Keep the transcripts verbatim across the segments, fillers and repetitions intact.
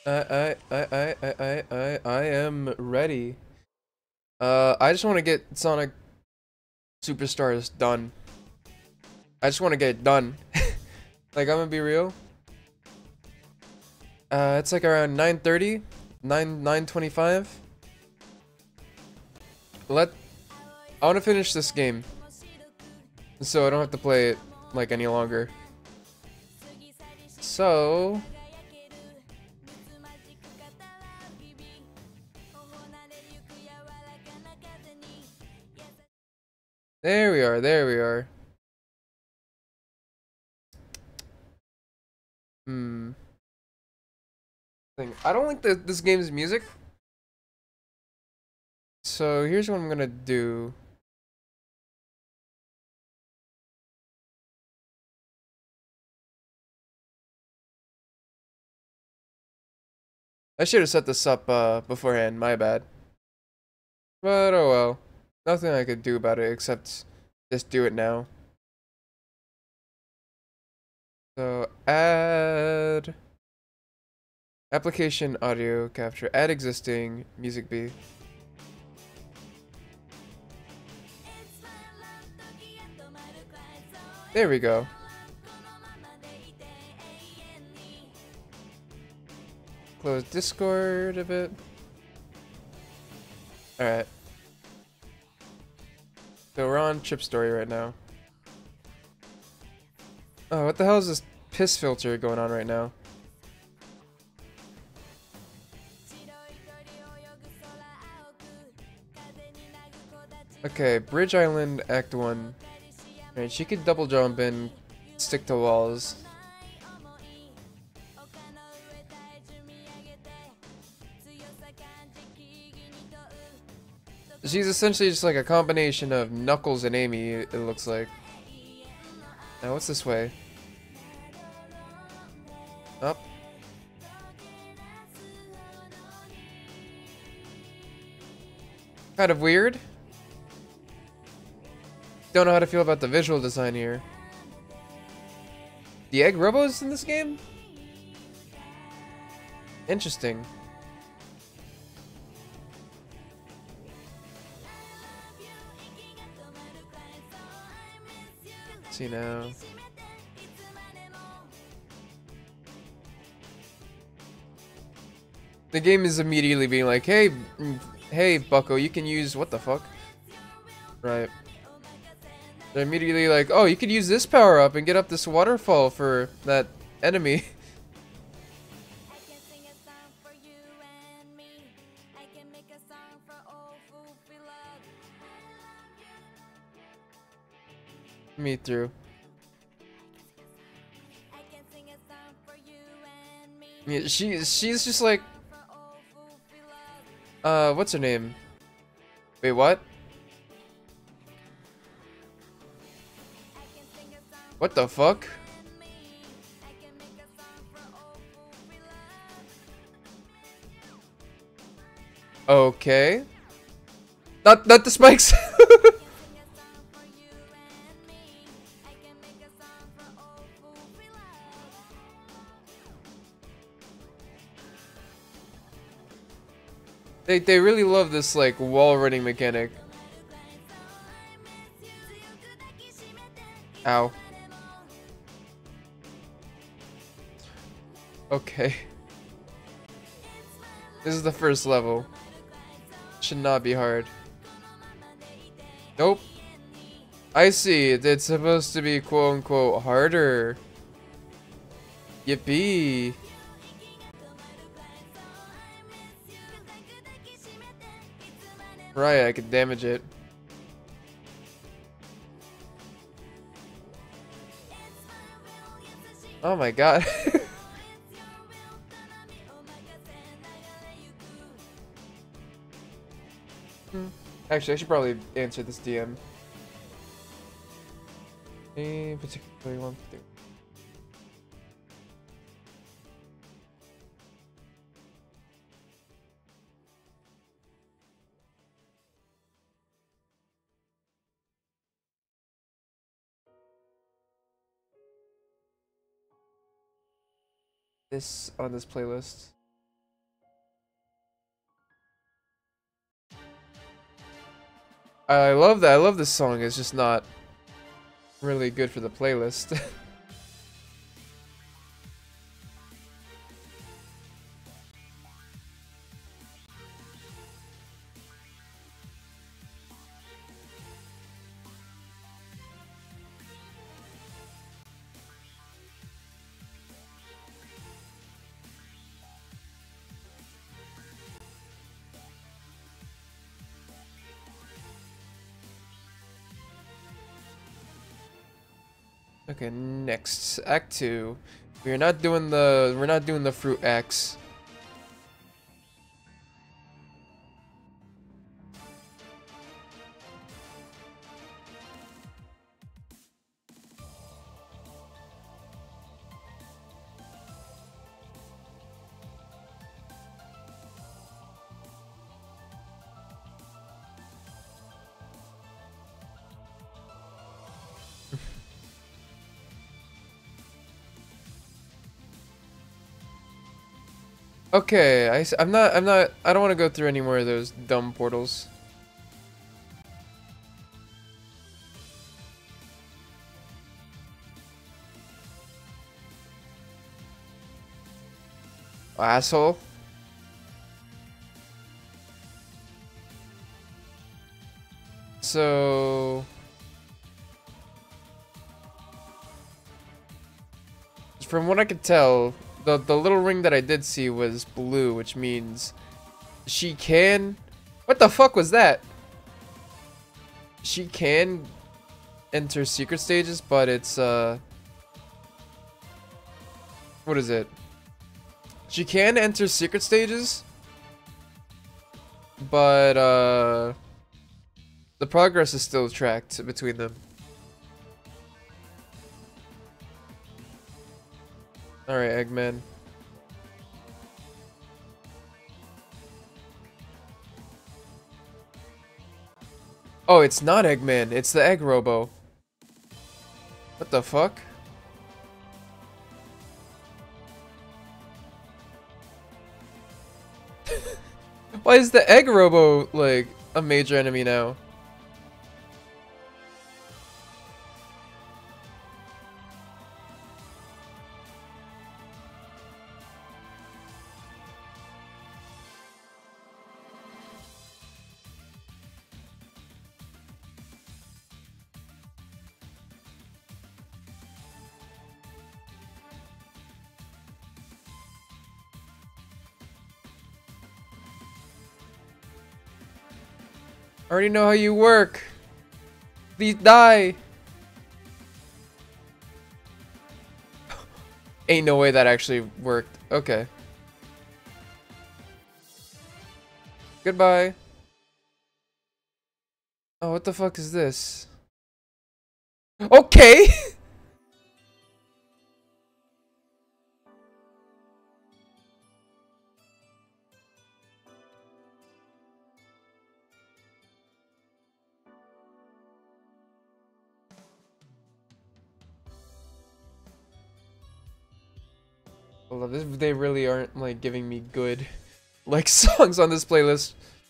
I, I, I, I, I, I, I I am ready. Uh, I just want to get Sonic Superstars done. I just want to get it done. Like, I'm gonna be real. Uh, it's like around nine thirty, nine, nine twenty-five. Let, I want to finish this game, so I don't have to play it, like, any longer. So, there we are, there we are. Hmm. Thing. I don't like the, this game's music. So here's what I'm gonna do. I should have set this up uh, beforehand, my bad. But oh well. Nothing I could do about it except just do it now. So add application audio capture, add existing music B. There we go. Close Discord a bit. Alright. So we're on Chip Story right now. Oh, what the hell is this piss filter going on right now? Okay, Bridge Island Act one. Alright, she could double jump and stick to walls. She's essentially just like a combination of Knuckles and Amy, it looks like. Now, what's this way? Up. Kind of weird. Don't know how to feel about the visual design here. The Egg Robos in this game? Interesting. Let's see now. The game is immediately being like, hey, hey, Bucko, you can use, what the fuck? Right. They're immediately like, oh, you could use this power up and get up this waterfall for that enemy. Me through. Yeah, she she's just like, uh, what's her name? Wait, what? What the fuck? Okay. Not not the spikes. They they really love this like wall running mechanic. Ow. Okay. This is the first level. Should not be hard. Nope. I see. It's supposed to be quote unquote harder. Yippee. Right, I could damage it. Oh my god. Hmm. Actually, I should probably answer this D M. Any particular one thing? This on this playlist. I love that. I love this song. It's just not really good for the playlist. Okay, next Act Two. We're not doing the we're not doing the Fruit X. Okay, I, am not, I'm not, I don't want to go through any more of those dumb portals. Asshole. So... From what I could tell, the, the little ring that I did see was blue, which means she can... What the fuck was that? She can enter secret stages, but it's, uh... what is it? She can enter secret stages, but, uh... the progress is still tracked between them. Alright, Eggman. Oh, it's not Eggman. It's the Egg Robo. What the fuck? Why is the Egg Robo, like, a major enemy now? I already know how you work. Please die. Ain't no way that actually worked. Okay. Goodbye. Oh, what the fuck is this? Okay. Well, this, they really aren't like giving me good like songs on this playlist.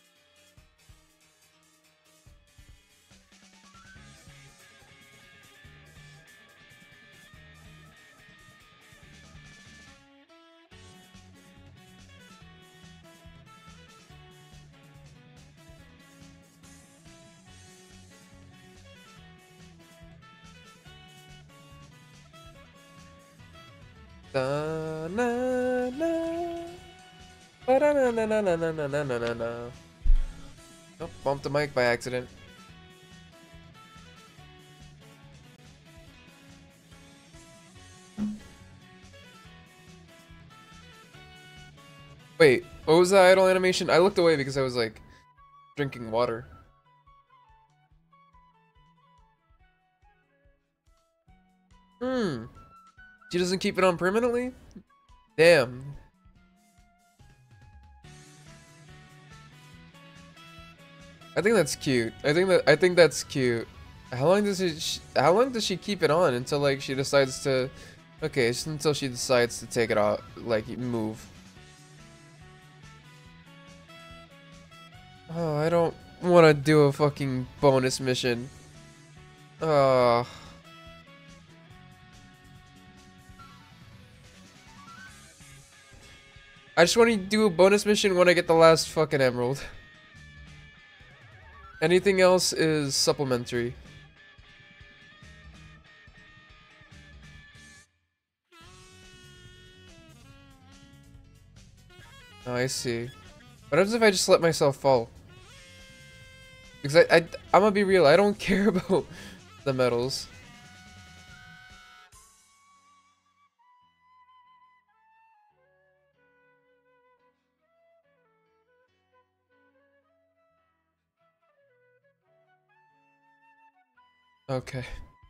Da, na, na. Ba, da, na, na, na, na, na, na, na, na, na. Oh, bumped the mic by accident. Wait, what was the idle animation? I looked away because I was like drinking water. Hmm. She doesn't keep it on permanently? Damn. I think that's cute. I think that I think that's cute. How long does she? How long does she keep it on until like she decides to? Okay, just until she decides to take it off, like move. Oh, I don't want to do a fucking bonus mission. Uh... I just want to do a bonus mission when I get the last fucking emerald. Anything else is supplementary. Oh, I see. What happens if I just let myself fall? Because I, I, I'm gonna be real, I don't care about the medals. Okay.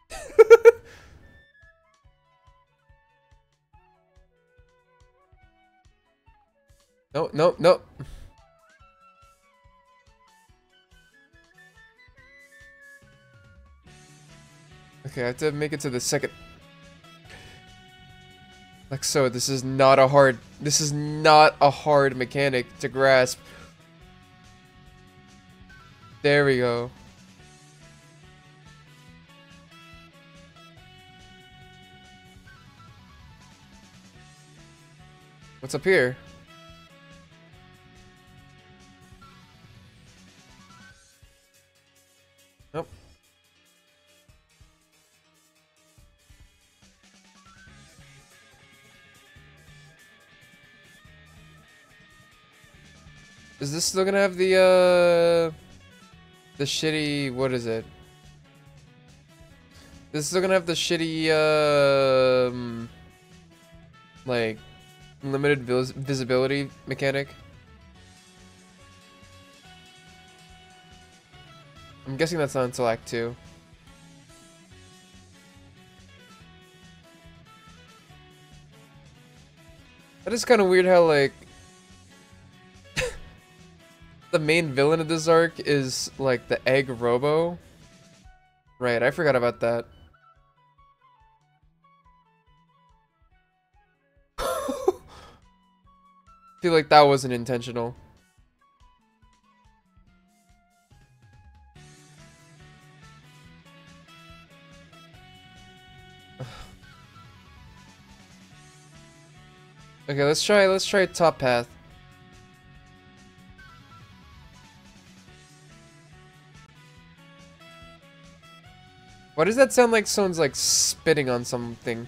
No, no, no. Okay, I have to make it to the second. Like so, this is not a hard, this is not a hard mechanic to grasp. There we go. What's up here? Nope. Is this still gonna have the, uh... the shitty... what is it? This is still gonna have the shitty, uh... Um, like... limited vis visibility mechanic? I'm guessing that's not until Act two. That is kind of weird how, like... the main villain of this arc is, like, the Egg Robo. Right, I forgot about that. I feel like that wasn't intentional. Okay, let's try, let's try top path. Why does that sound like someone's like spitting on something?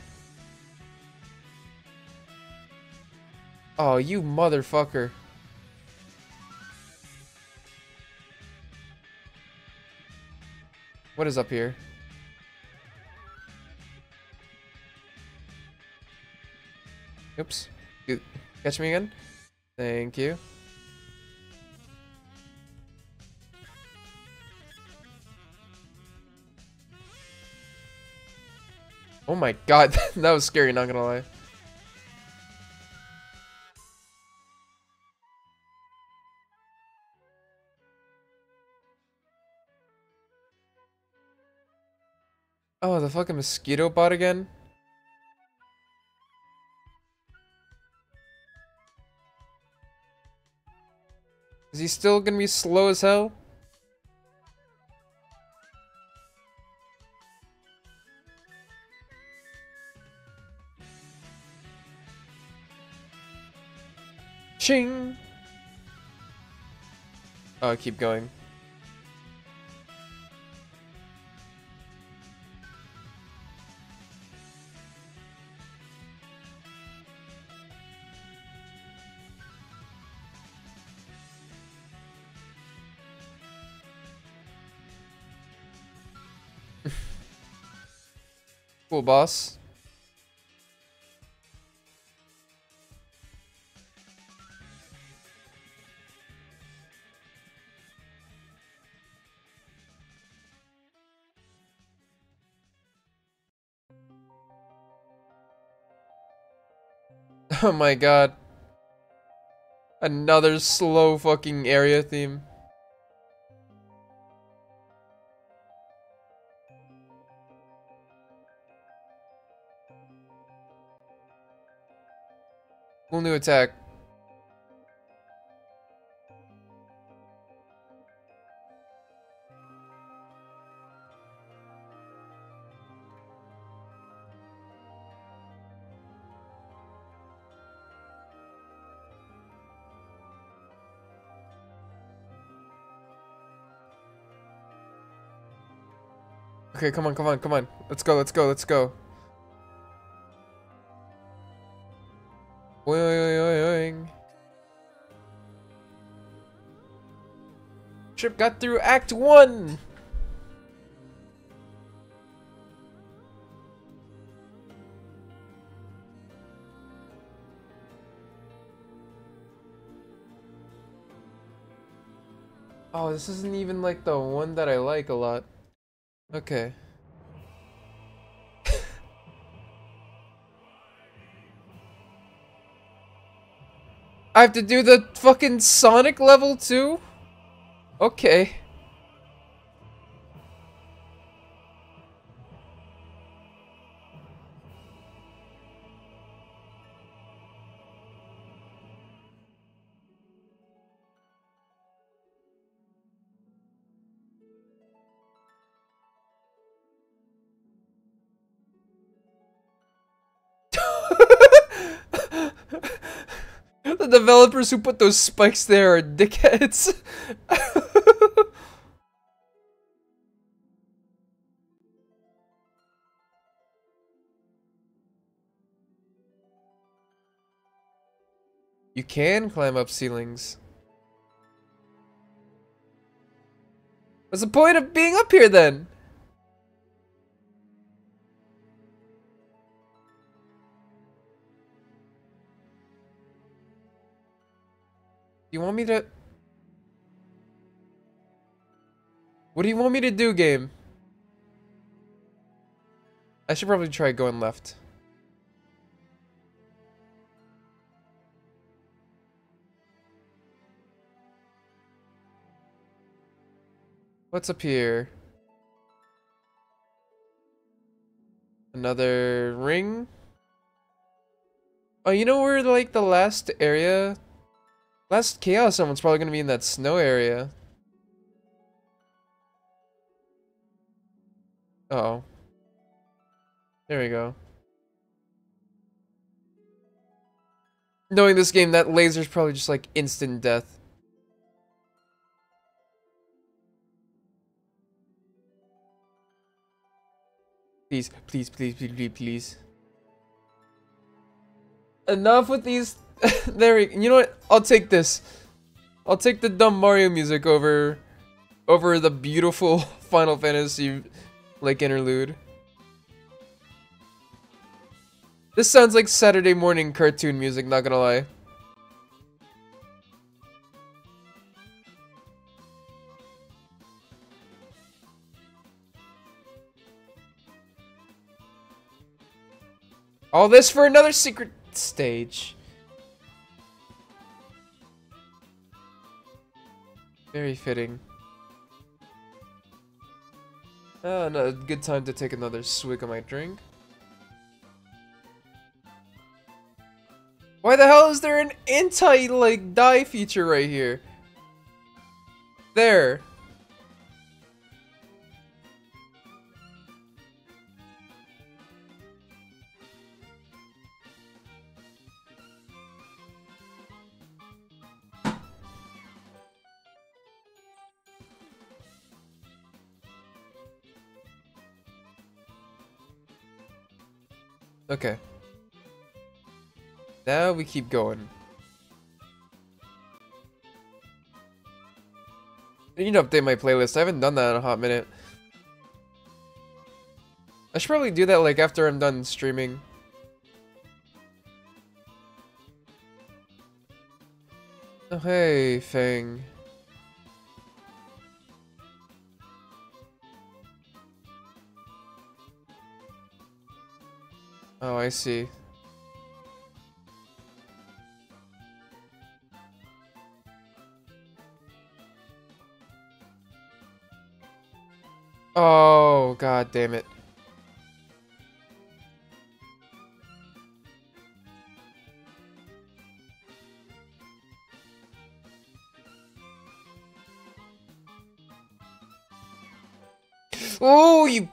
Oh, you motherfucker. What is up here? Oops. You catch me again? Thank you. Oh my god, that was scary, not gonna lie. Oh, the fucking mosquito bot again? Is he still gonna be slow as hell? Ching! Oh, keep going. Cool, boss. Oh my god. Another slow fucking area theme. Cool new attack. Okay, come on, come on, come on. Let's go, let's go, let's go. Oing, oing, oing, oing. Trip got through Act One. Oh, this isn't even like the one that I like a lot. Okay. I have to do the fucking Sonic level too? Okay. The developers who put those spikes there are dickheads. You can climb up ceilings. What's the point of being up here then? You want me to... What do you want me to do, game? I should probably try going left. What's up here? Another ring? Oh, you know where, like, the last area... Last Chaos Someone's probably gonna be in that snow area. Uh oh. There we go. Knowing this game, that laser's probably just like instant death. Please, please, please, please, please, please. Enough with these. There we, you know what? I'll take this. I'll take the dumb Mario music over, over the beautiful Final Fantasy, like, interlude. This sounds like Saturday morning cartoon music, not gonna lie. All this for another secret stage. Very fitting. Oh, no, good time to take another swig of my drink. Why the hell is there an anti, like, die feature right here? There. Okay. Now we keep going. I need to update my playlist. I haven't done that in a hot minute. I should probably do that like after I'm done streaming. Oh, hey, Fang. Oh, I see. Oh, god damn it. Oh, you...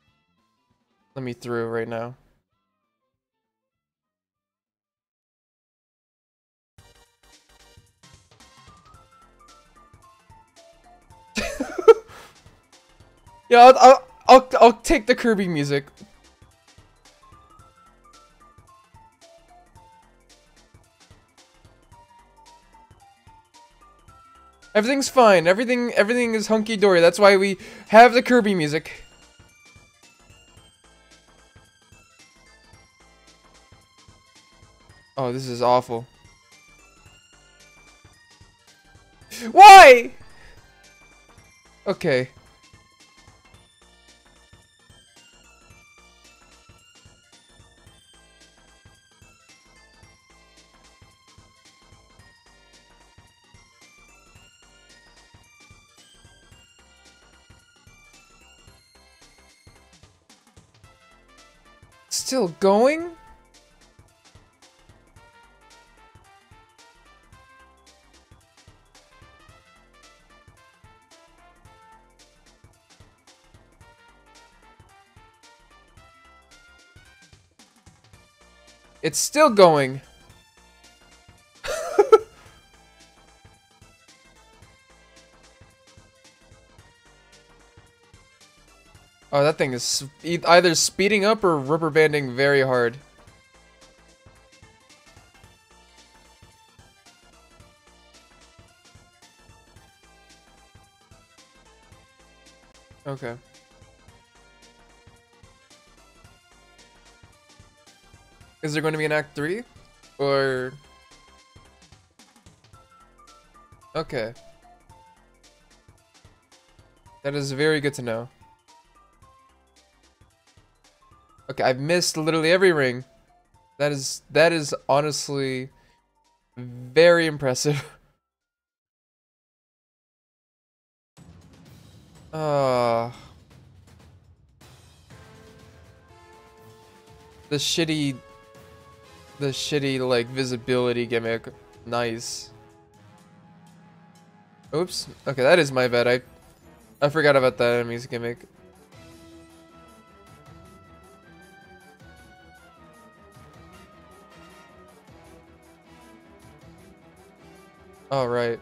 Let me through right now. Yeah, I'll, I'll, I'll, I'll take the Kirby music. Everything's fine. Everything, everything is hunky-dory. That's why we have the Kirby music. Oh, this is awful. Why? Okay. Still going? It's still going. Oh, that thing is e either speeding up or rubber banding very hard. Okay. Is there going to be an act three? Or... Okay. That is very good to know. Okay, I've missed literally every ring. That is, that is honestly very impressive. Uh, the shitty, the shitty, like, visibility gimmick. Nice. Oops. Okay, that is my bad. I, I forgot about that enemy's gimmick. All right.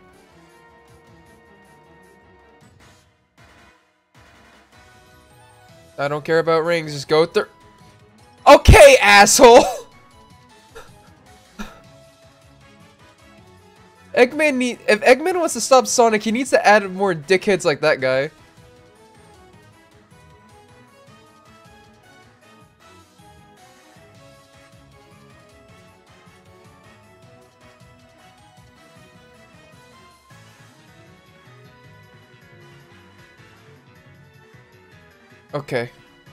I don't care about rings. Just go through. Okay, asshole. Eggman need. If Eggman wants to stop Sonic, he needs to add more dickheads like that guy. Okay.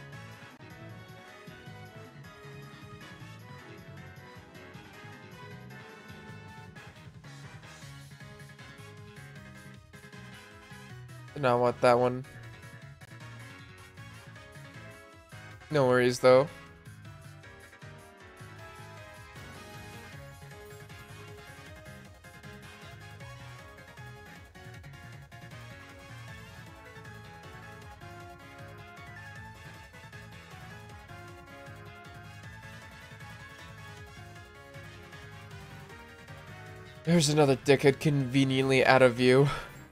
Did not want that one. No worries though. There's another dickhead conveniently out of view.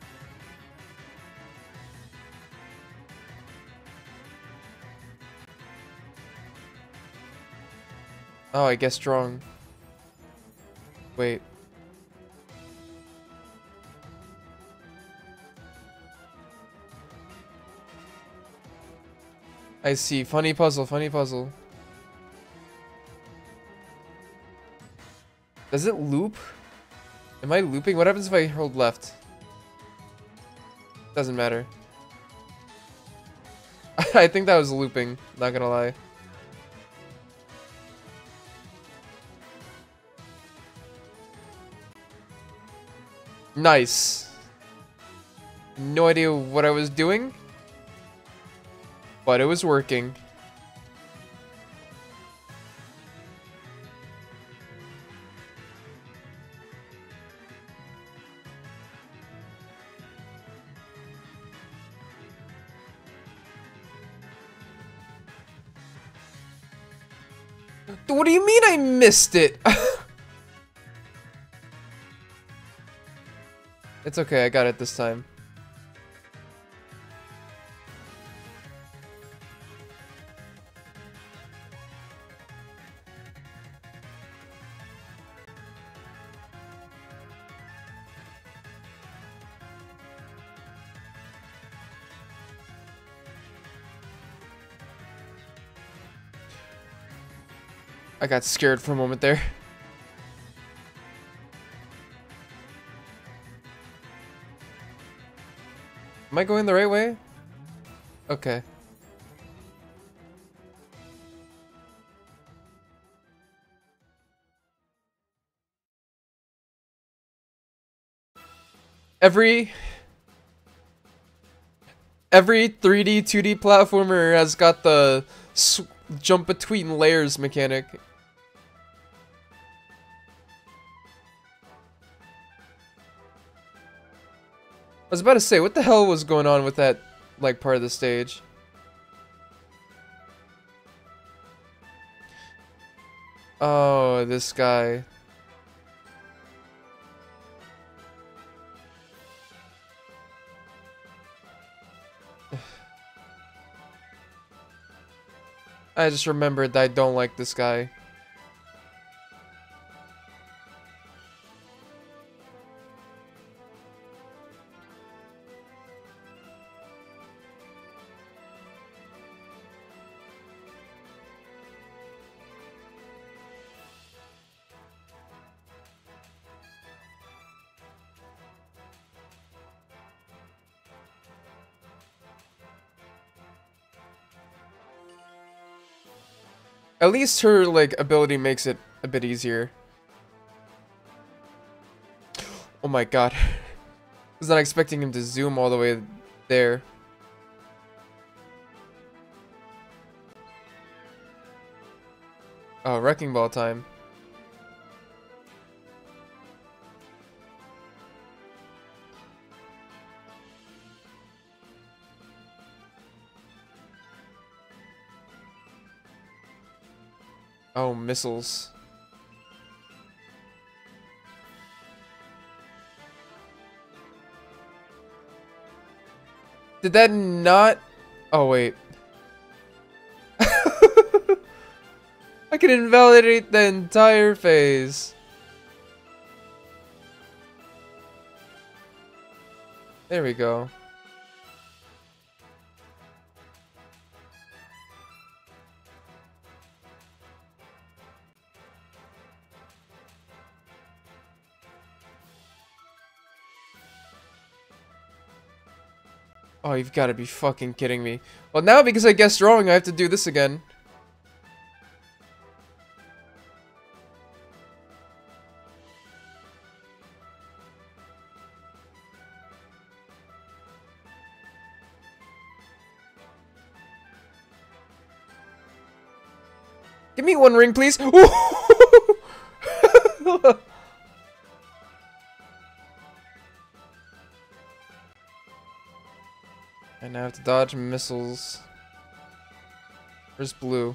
Oh, I guessed wrong. Wait. I see. Funny puzzle, funny puzzle. Does it loop? Am I looping? What happens if I hold left? Doesn't matter. I think that was looping, not gonna lie. Nice. No idea what I was doing, but it was working. What do you mean I missed it? It's okay, I got it this time. I got scared for a moment there. Am I going the right way? Okay. Every every three D, two D platformer has got the sw jump between layers mechanic. I was about to say, what the hell was going on with that, like, part of the stage? Oh, this guy. I just remembered that I don't like this guy. At least her, like, ability makes it a bit easier. Oh my god. I was not expecting him to zoom all the way there. Oh, Wrecking Ball time. Oh, missiles. Did that not... Oh, wait. I can invalidate the entire phase. There we go. Oh, you've got to be fucking kidding me. Well, now because I guessed wrong, I have to do this again. Give me one ring, please. And I have to dodge missiles. Where's blue?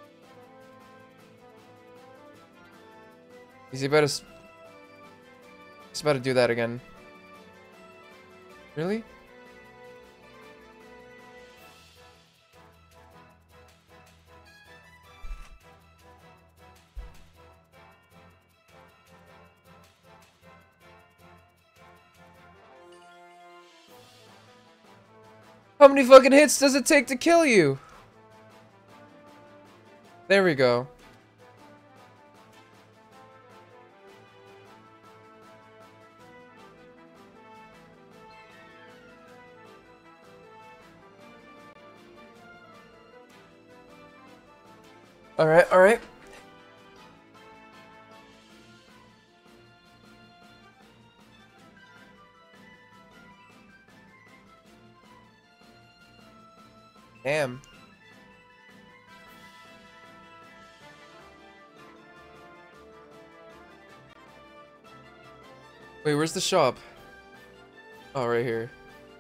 Is he about to... He's about to do that again. Really? How many fucking hits does it take to kill you? There we go. Alright, alright. Damn. Wait, where's the shop? Oh, right here.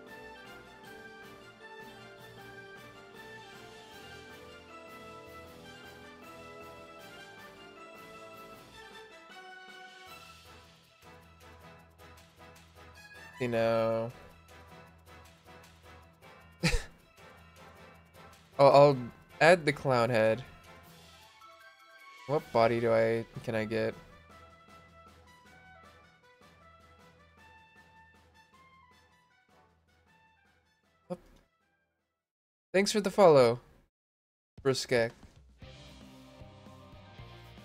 You know. Oh, I'll add the clown head. What body do I can I get? Oh. Thanks for the follow, Briskek.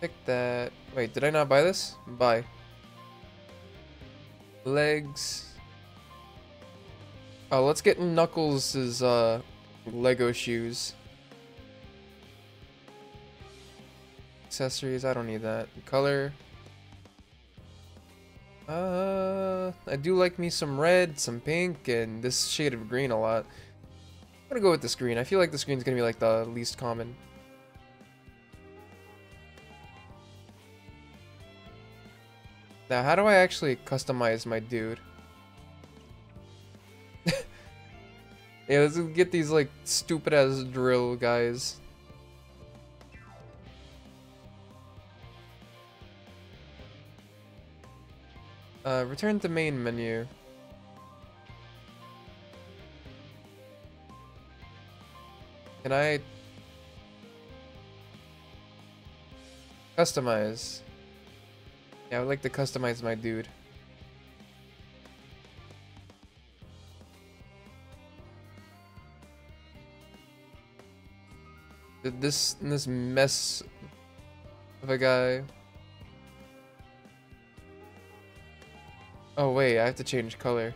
Pick that. Wait, did I not buy this? Buy. Legs. Oh, let's get Knuckles' uh, Lego shoes. Accessories, I don't need that. Color. Uh, I do like me some red, some pink, and this shade of green a lot. I'm gonna go with this green. I feel like this green's gonna be like the least common. Now, how do I actually customize my dude? Yeah, let's get these like stupid ass drill guys. Uh, return to main menu. Can I customize? Yeah, I would like to customize my dude. Did this this mess of a guy. Oh wait, I have to change color.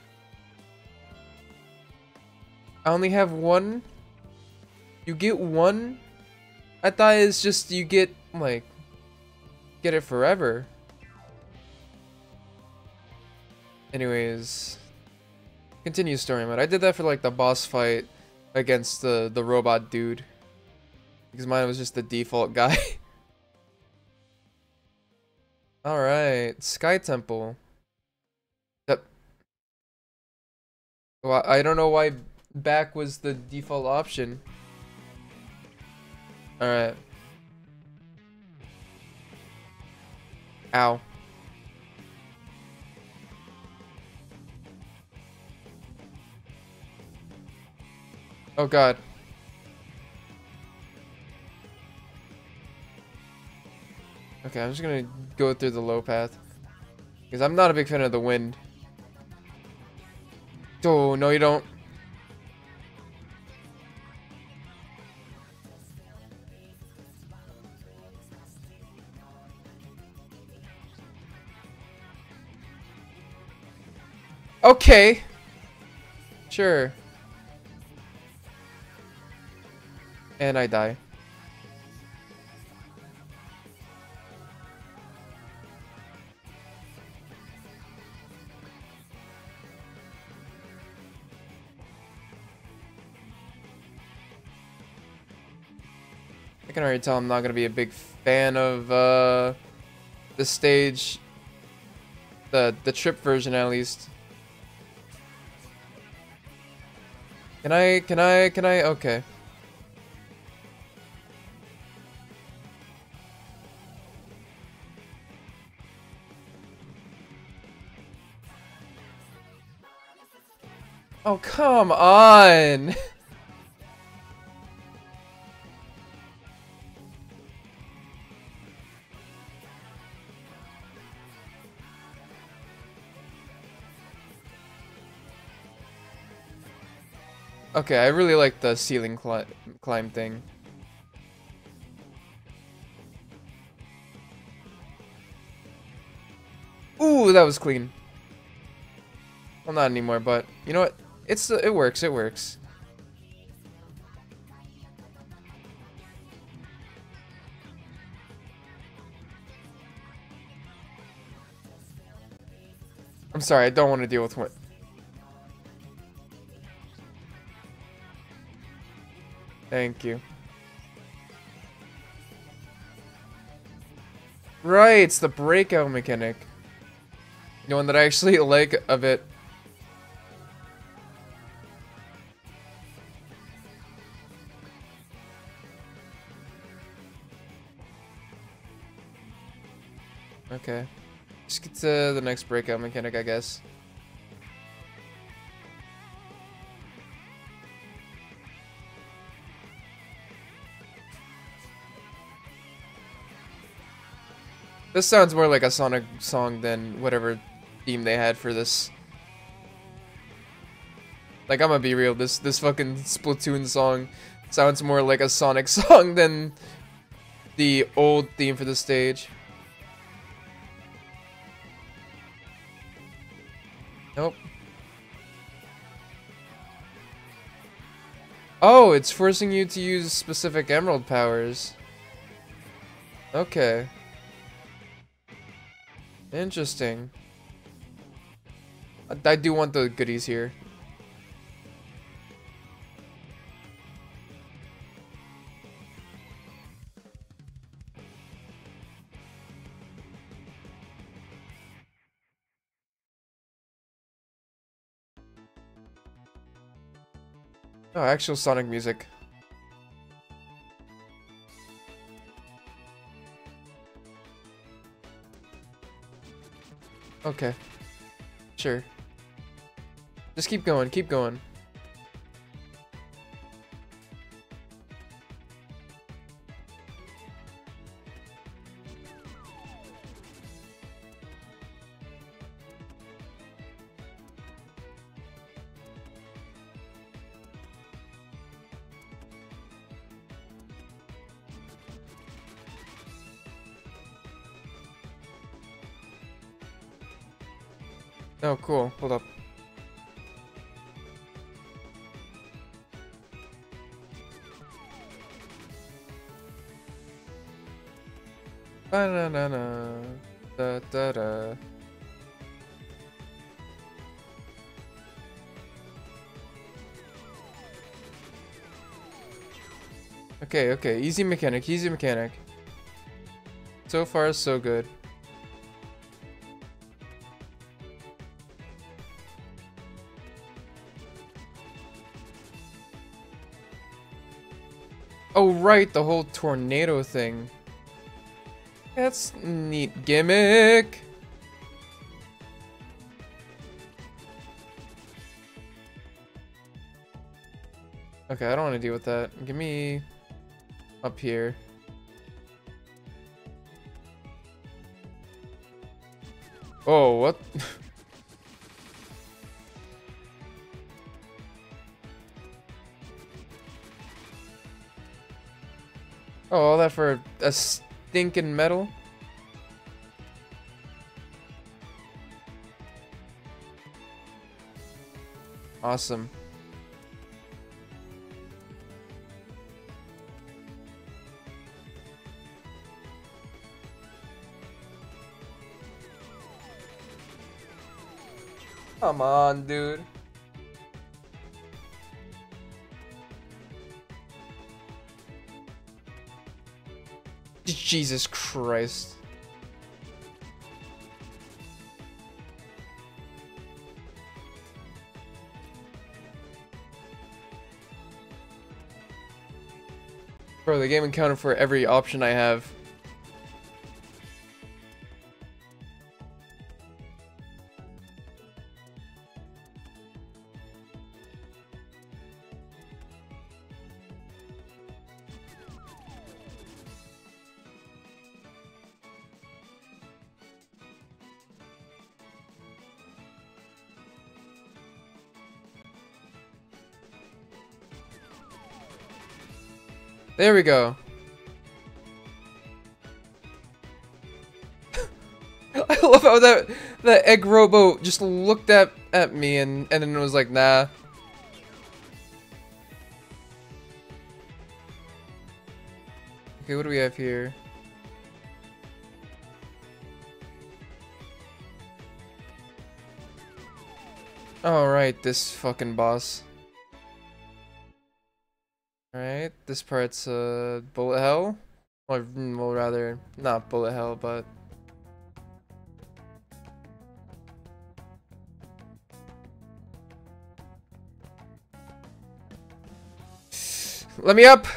I only have one. You get one? I thought it's just you get like get it forever. Anyways, continue story mode. I did that for like the boss fight against the the robot dude. Because mine was just the default guy. Alright, Sky Temple. Yep. Well, I don't know why back was the default option. Alright. Ow. Oh god. Okay, I'm just gonna go through the low path. Because I'm not a big fan of the wind. Oh, no you don't. Okay. Sure. And I die. I can already tell I'm not gonna be a big fan of uh, this stage. The the trip version at least. Can I can I can I okay. Oh come on. Okay, I really like the ceiling cli climb thing. Ooh, that was clean. Well, not anymore, but you know what? It's it works. It works. I'm sorry. I don't want to deal with what. Thank you. Right, it's the breakout mechanic. The one that I actually like a bit. Okay. Just get to the next breakout mechanic, I guess. This sounds more like a Sonic song than whatever theme they had for this. Like, I'm gonna be real, this this fucking Splatoon song sounds more like a Sonic song than the old theme for the stage. Nope. Oh, it's forcing you to use specific emerald powers. Okay. Interesting. I, I do want the goodies here. Oh, actual Sonic music. Okay. Sure. Just keep going, keep going. Oh, cool. Hold up. Ba-na-na-na. Da-da-da. Okay, okay. Easy mechanic, easy mechanic. So far, so good. Oh, right, the whole tornado thing. That's a neat gimmick. Okay, I don't want to deal with that. Give me up here. Oh, what? Oh, all that for a stinking medal? Awesome. Come on, dude. Jesus Christ. Bro, the game accounted for every option I have. There we go. I love how that that egg robo just looked at at me and and then was like, nah. Okay, what do we have here? All right, this fucking boss. Alright, this part's uh, bullet hell? Or, mm, well, rather, not bullet hell, but... Let me up!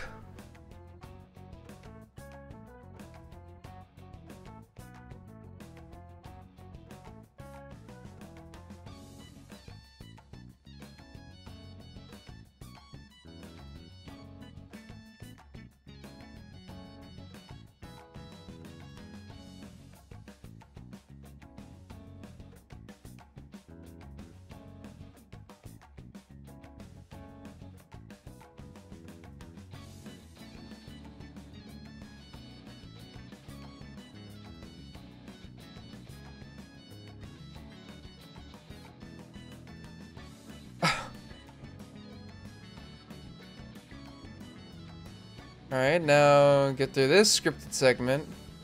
Alright, now get through this scripted segment.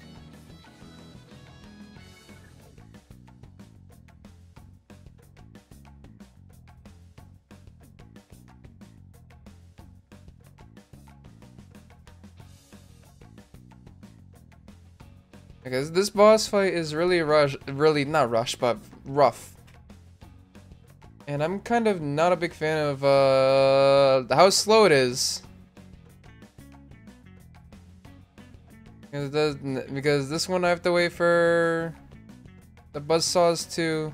Because this boss fight is really rush, really not rush, but rough. And I'm kind of not a big fan of uh, how slow it is. Because, it does, because this one I have to wait for the buzzsaws to...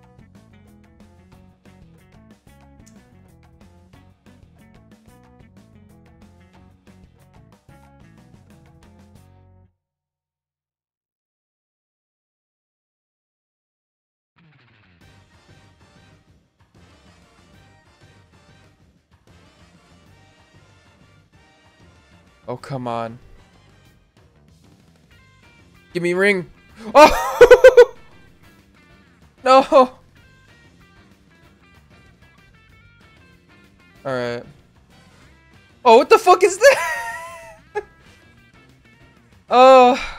Oh, come on. Give me ring. Oh! No! Alright. Oh, what the fuck is that? Oh.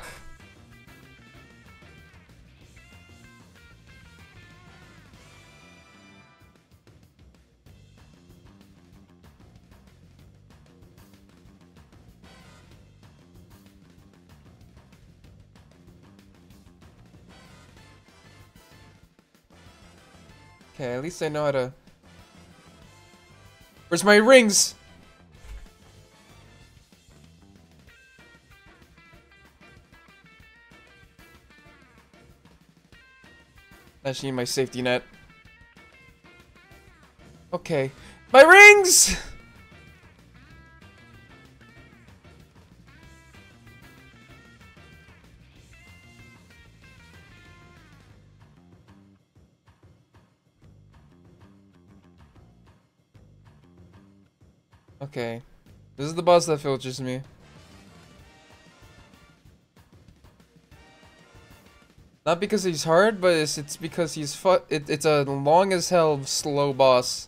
Okay, at least I know how to... Where's my rings? I just need my safety net. Okay. My rings! Okay. This is the boss that filters me. Not because he's hard, but it's, it's because he's fu- it, it's a long as hell slow boss.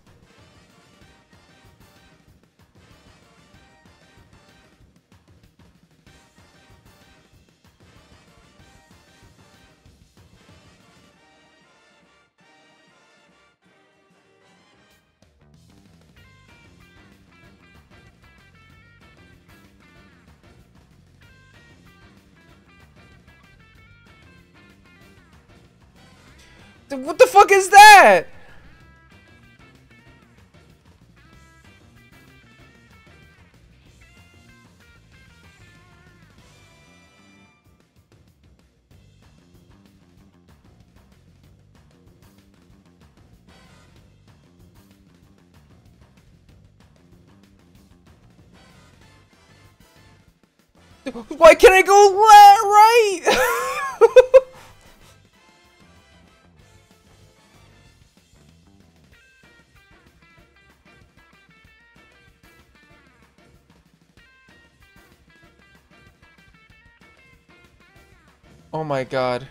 What the fuck is that? Why can't I go left, right? Oh my god.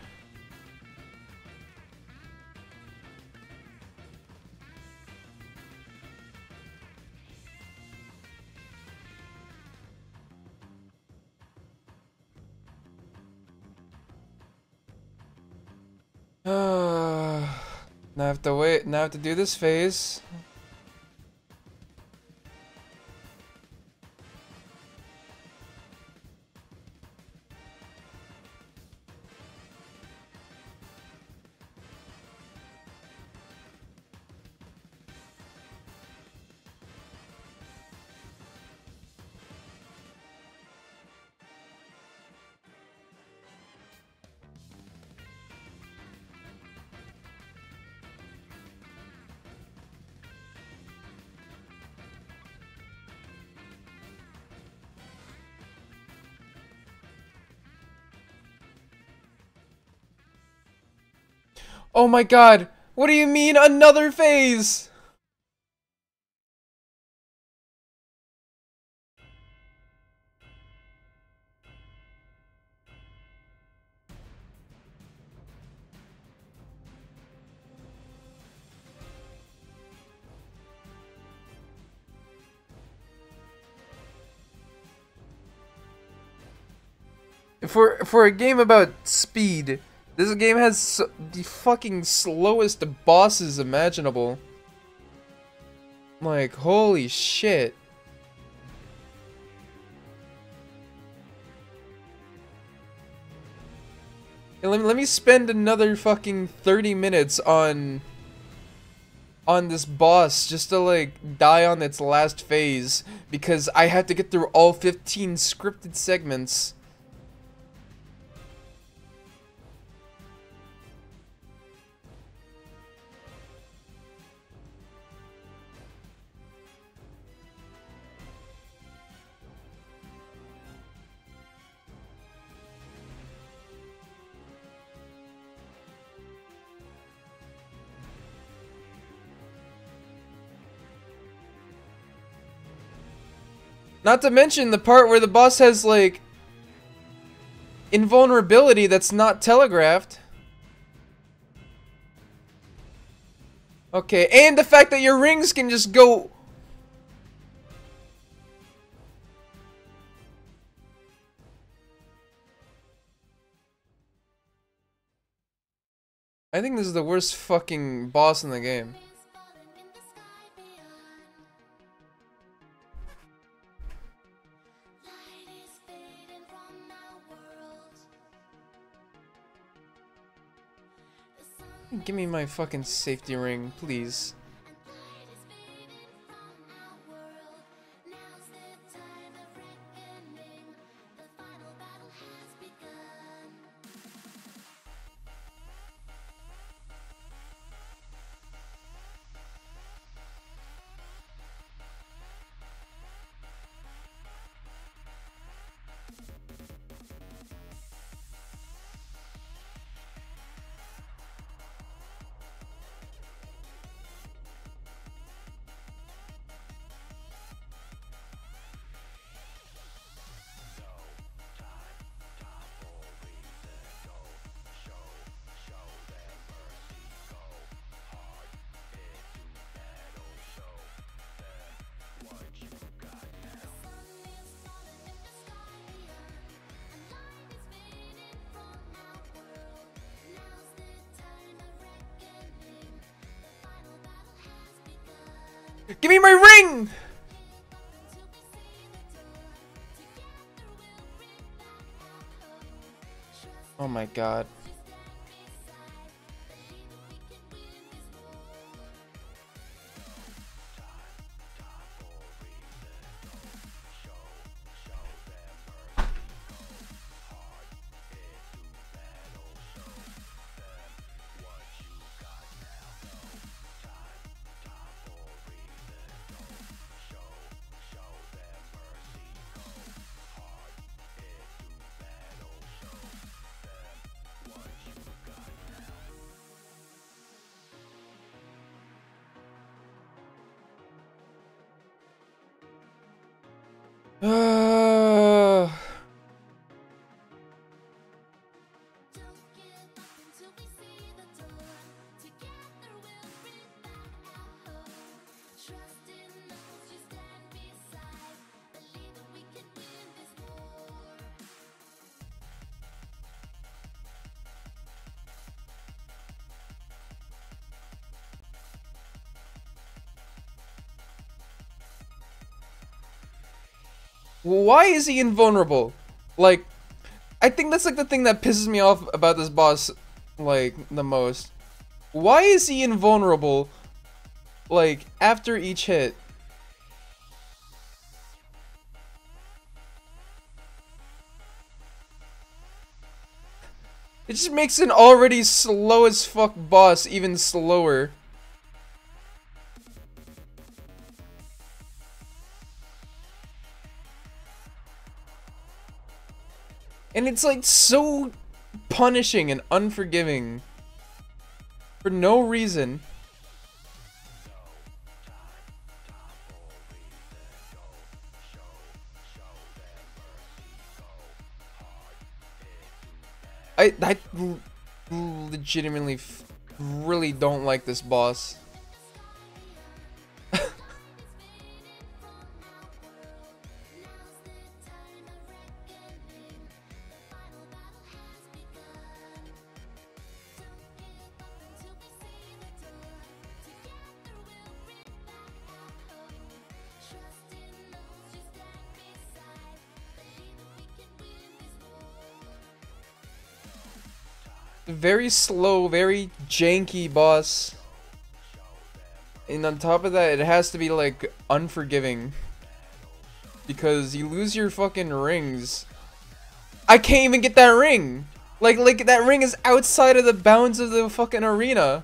Now I have to wait. Now I have to do this phase. Oh my god! What do you mean another phase? For for a game about speed, this game has so, the fucking slowest bosses imaginable. Like, holy shit. And let me, let me spend another fucking thirty minutes on on this boss just to like die on its last phase because I had to get through all fifteen scripted segments. Not to mention the part where the boss has, like, invulnerability that's not telegraphed. Okay, and the fact that your rings can just go... I think this is the worst fucking boss in the game. Give me my fucking safety ring, please. Give me my ring! Oh my god. Uh... Why is he invulnerable? Like, I think that's like the thing that pisses me off about this boss, like, the most. Why is he invulnerable, like, after each hit? It just makes an already slow as fuck boss even slower. And it's like so punishing and unforgiving for no reason. I, I legitimately f really don't like this boss. very slow, very janky boss. And on top of that, it has to be like unforgiving. Because you lose your fucking rings. I can't even get that ring! Like, like that ring is outside of the bounds of the fucking arena.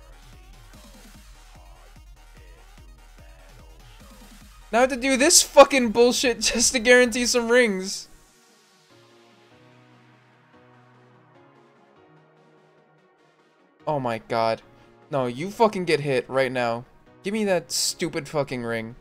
Now I have to do this fucking bullshit just to guarantee some rings. Oh my god. No, you fucking get hit right now. Give me that stupid fucking ring.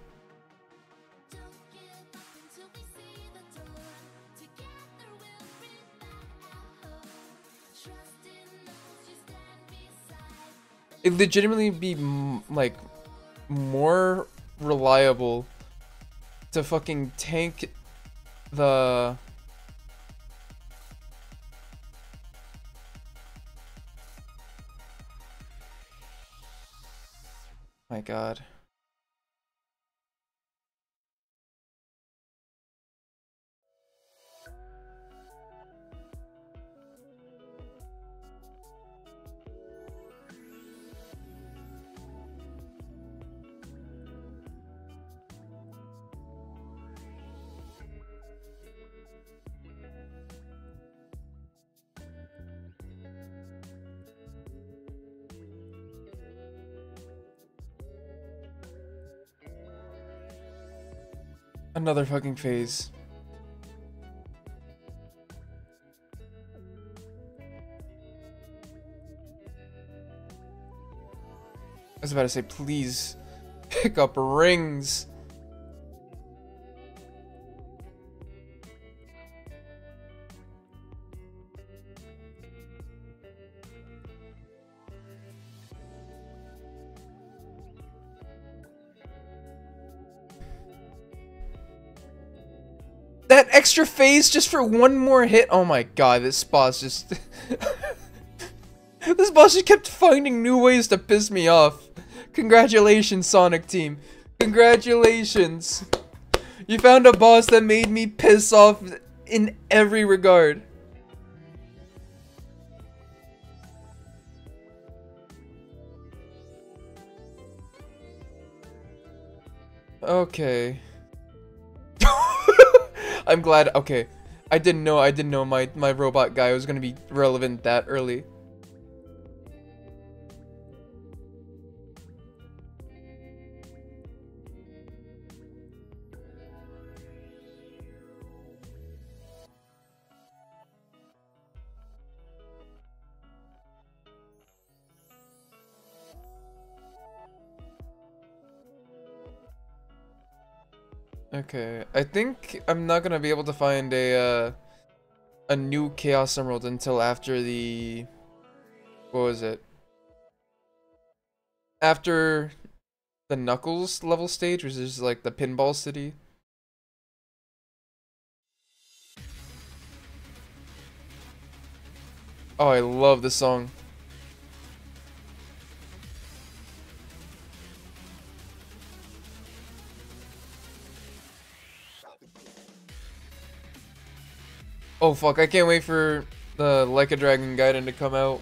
It legitimately be m like more reliable to fucking tank the my god. Another fucking phase. I was about to say, please pick up rings. That extra phase just for one more hit. Oh my god, this boss just... This boss just kept finding new ways to piss me off. Congratulations, Sonic Team. Congratulations. You found a boss that made me piss off in every regard. Okay. I'm glad. Okay, I didn't know. I didn't know my my robot guy was gonna be relevant that early. Okay, I think I'm not gonna be able to find a uh, a new Chaos Emerald until after the what was it? After the Knuckles level stage, which is like the Pinball City. Oh, I love this song. Oh fuck, I can't wait for the Like a Dragon Gaiden to come out.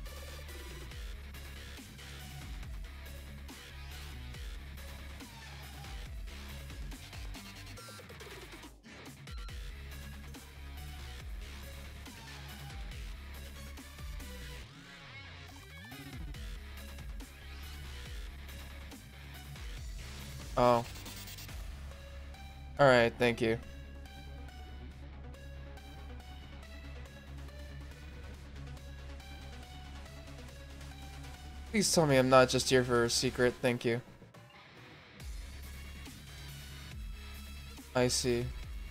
Oh. Alright, thank you. Please tell me I'm not just here for a secret, thank you. I see.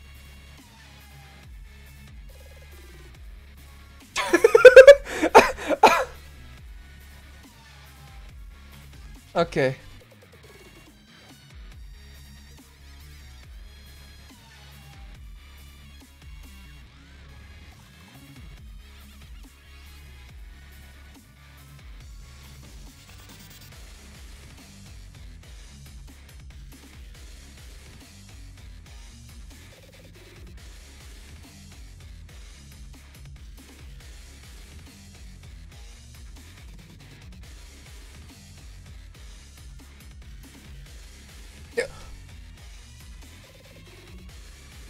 Okay.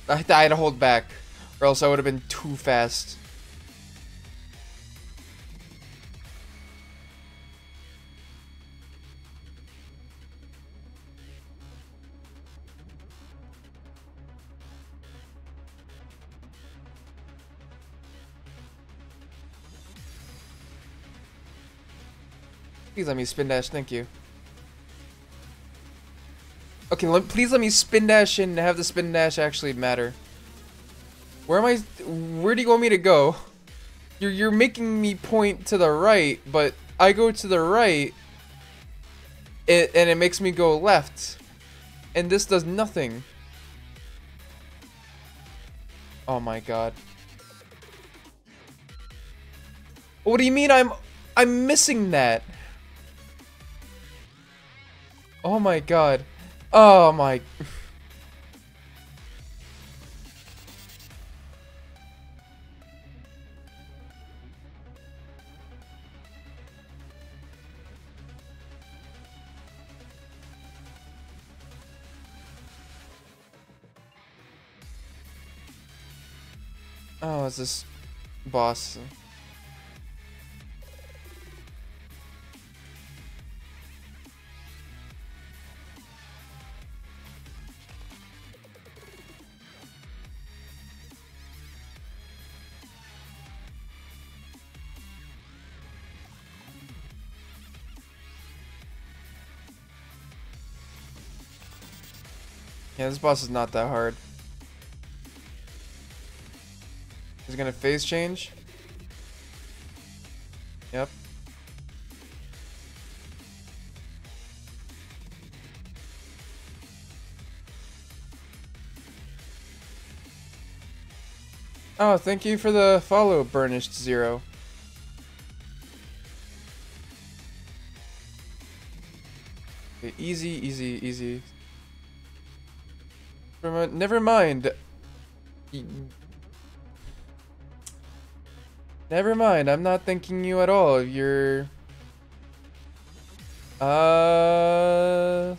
I, I had to hold back, or else I would have been too fast. Please let me spin dash, thank you. Okay, let, please let me spin dash and have the spin dash actually matter. Where am I? Where do you want me to go? You're, you're making me point to the right, but I go to the right, it, and it makes me go left. And this does nothing. Oh my god. What do you mean I'm... I'm missing that? Oh my god. Oh my... Oh, is this boss? Yeah, this boss is not that hard. Is it gonna phase change? Yep. Oh, thank you for the follow, Burnished Zero. Okay, easy, easy, easy. Never mind. Never mind, I'm not thanking you at all. You're... Uh...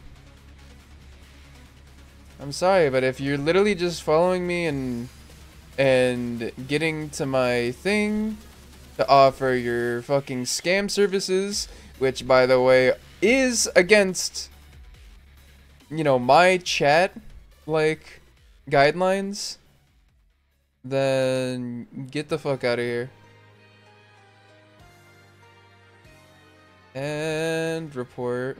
I'm sorry, but if you're literally just following me and... and getting to my thing to offer your fucking scam services, which, by the way, is against, you know, my chat, like, guidelines, then get the fuck out of here. And report.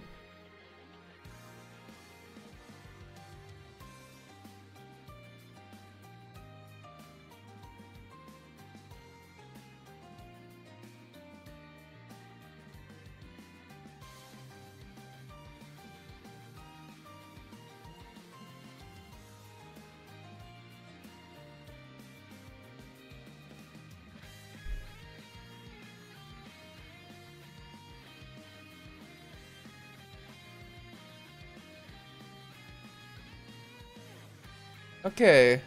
Okay.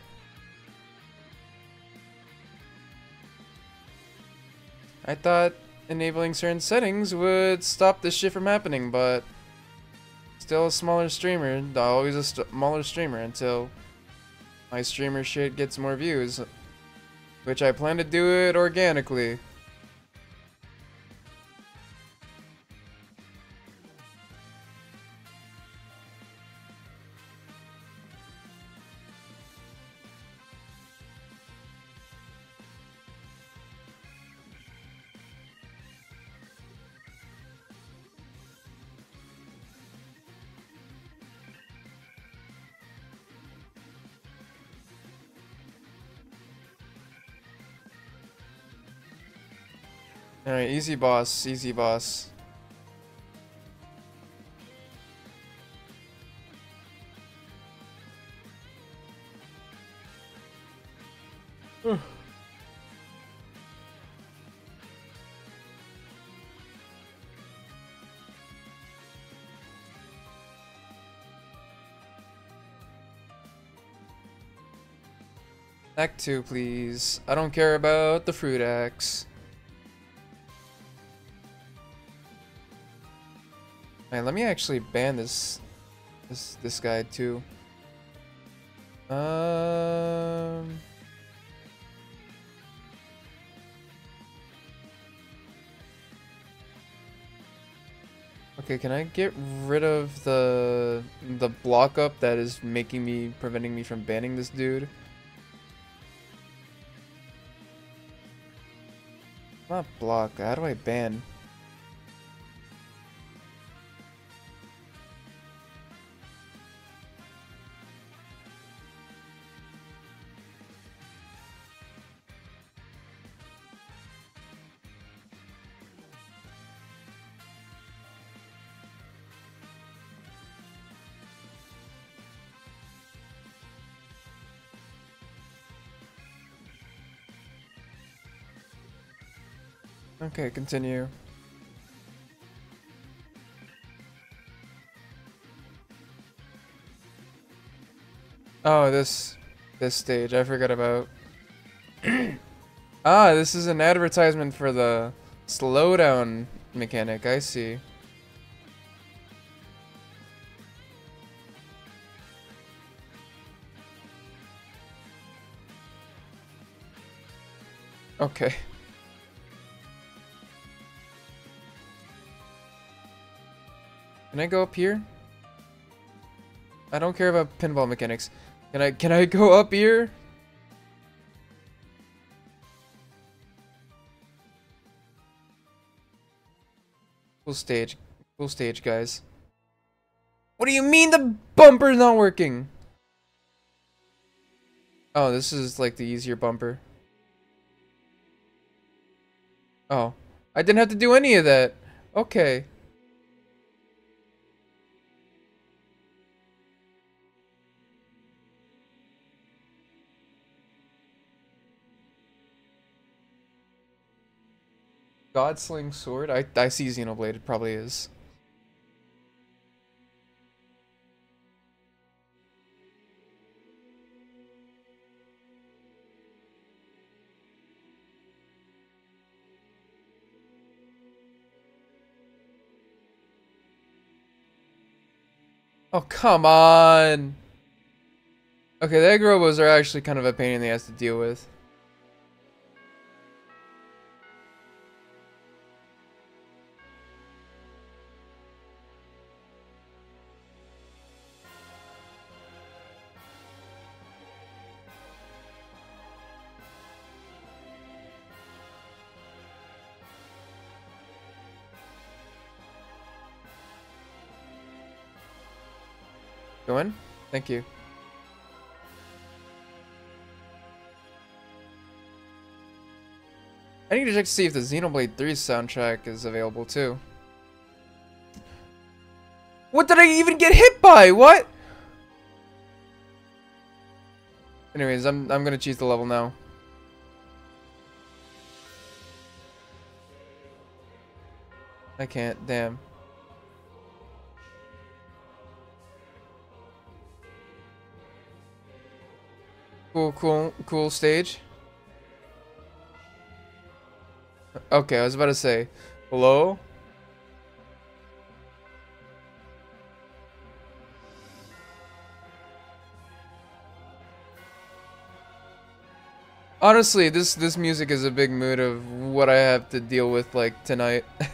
I thought enabling certain settings would stop this shit from happening, but still a smaller streamer, always a st smaller streamer until my streamer shit gets more views, which I plan to do it organically. Alright, easy boss, easy boss. Act two, please. I don't care about the fruit axe. Alright, let me actually ban this this this guy too. Uh Okay, can I get rid of the the block up that is making me preventing me from banning this dude? Not block. How do I ban? Okay, continue. Oh, this this stage I forgot about. Ah, this is an advertisement for the slowdown mechanic. I see. Okay. Can I go up here? I don't care about pinball mechanics. Can I can I go up here? Cool stage. Cool stage, guys. What do you mean the bumper's not working? Oh, this is like the easier bumper. Oh. I didn't have to do any of that. Okay. Godsling sword? I, I see Xenoblade, it probably is. Oh, come on! Okay, the egg robos are actually kind of a pain in the ass to deal with. Go in? Thank you. I need to check to see if the Xenoblade three soundtrack is available too. What did I even get hit by? What? Anyways, I'm I'm gonna choose the level now. I can't, damn. Cool, cool, cool stage. Okay, I was about to say, hello? Honestly, this this music is a big mood of what I have to deal with like tonight. At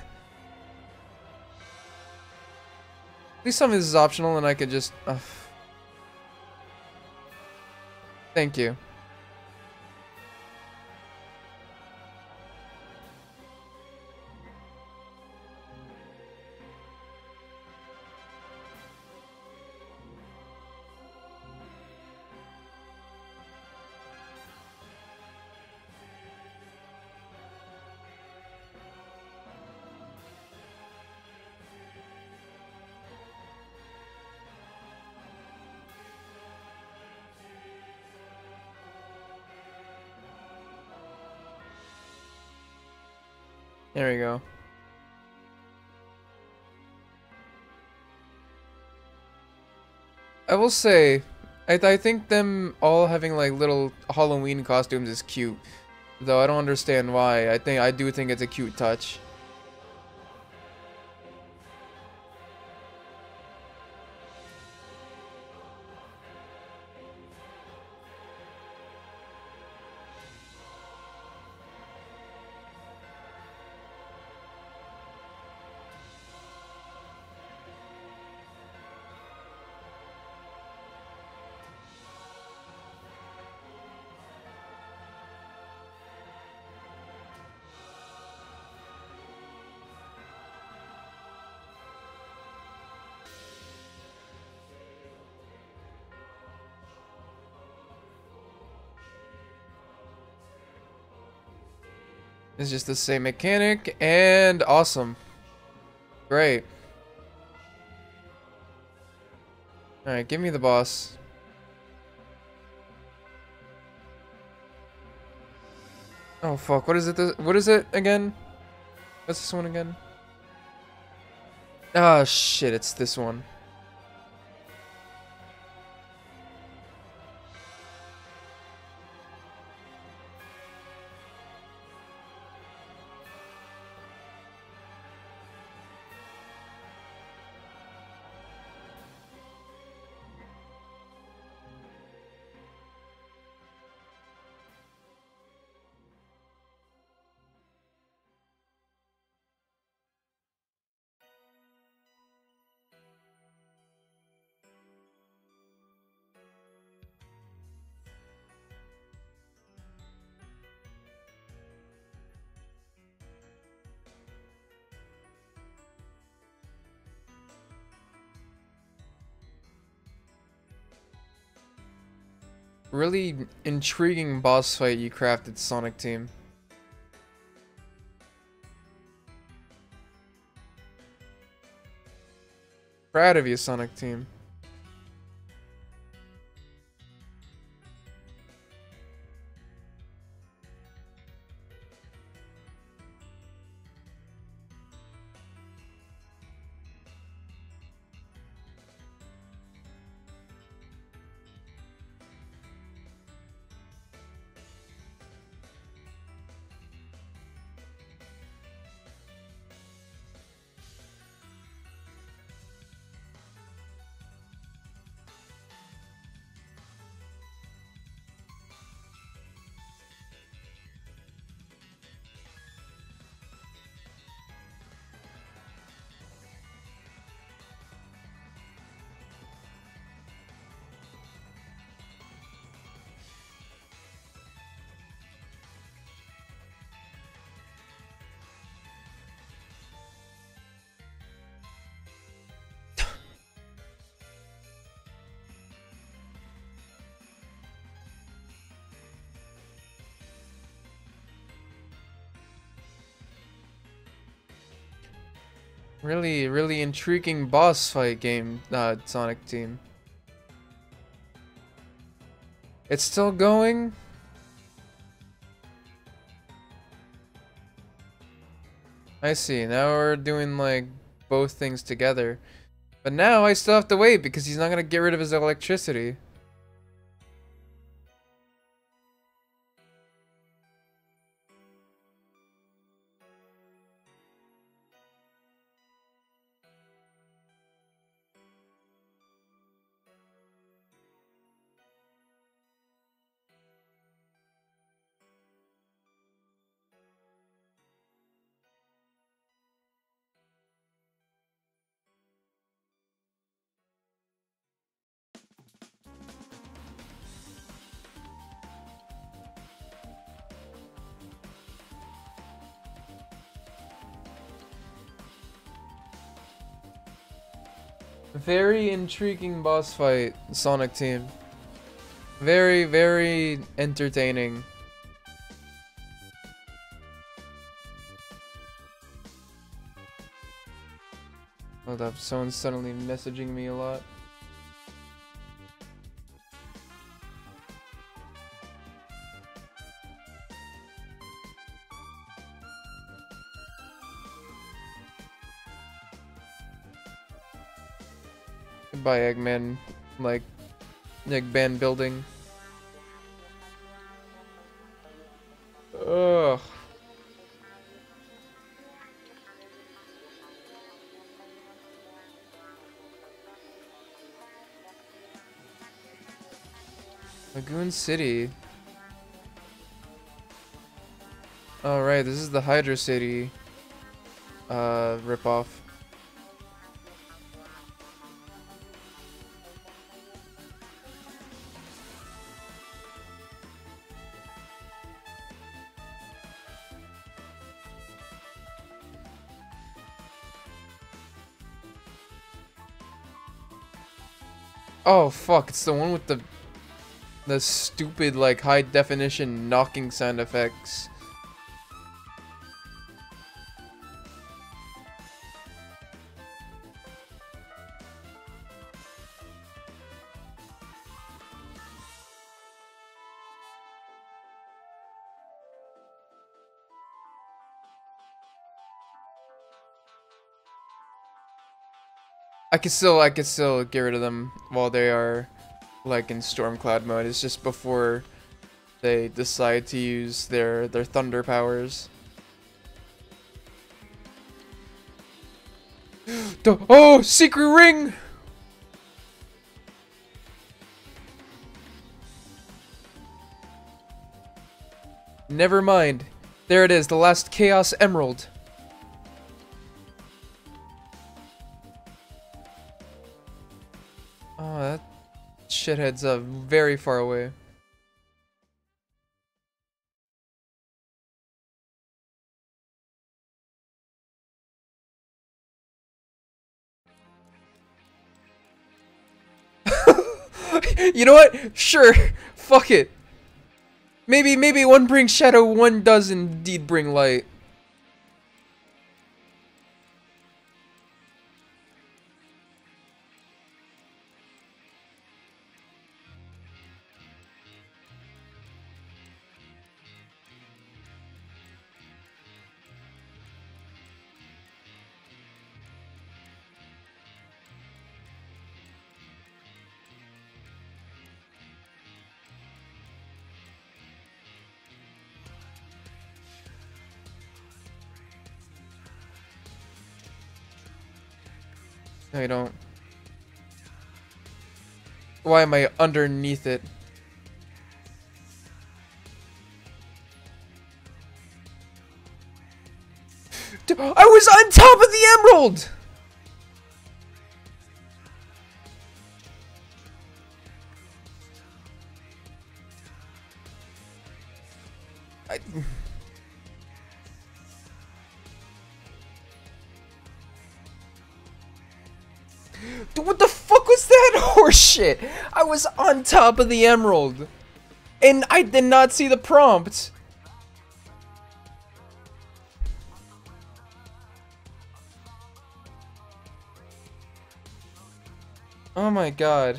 least some of this is optional and I could just uh. Thank you. There we go. I will say, I, th I think them all having like little Halloween costumes is cute. Though I don't understand why. I think I do think it's a cute touch. It's just the same mechanic, and awesome. Great. Alright, give me the boss. Oh fuck, what is it? This, what is it again? What's this one again? Ah, shit, it's this one. Really intriguing boss fight you crafted, Sonic Team. Proud of you, Sonic Team. Really, really intriguing boss fight game, uh, Sonic Team. It's still going? I see, now we're doing like both things together. But now I still have to wait because he's not gonna get rid of his electricity. Very intriguing boss fight, Sonic Team. Very, very entertaining. Hold up, someone's suddenly messaging me a lot. Goodbye, Eggman. Like, Eggman building. Ugh. Lagoon City. Oh right, this is the Hydra City uh ripoff. Oh fuck, it's the one with the the stupid like high definition knocking sound effects. I can still, I can still get rid of them while they are, like, in Stormcloud mode. It's just before they decide to use their, their thunder powers. Oh, secret ring! Never mind. There it is, the last Chaos Emerald. Oh, that shithead's uh, very far away. You know what? Sure. Fuck it. Maybe, maybe one brings shadow, one does indeed bring light. No, you don't. Why am I underneath it? I was on top of the emerald! I... What the fuck was that horseshit? I was on top of the emerald. And I did not see the prompt. Oh my god.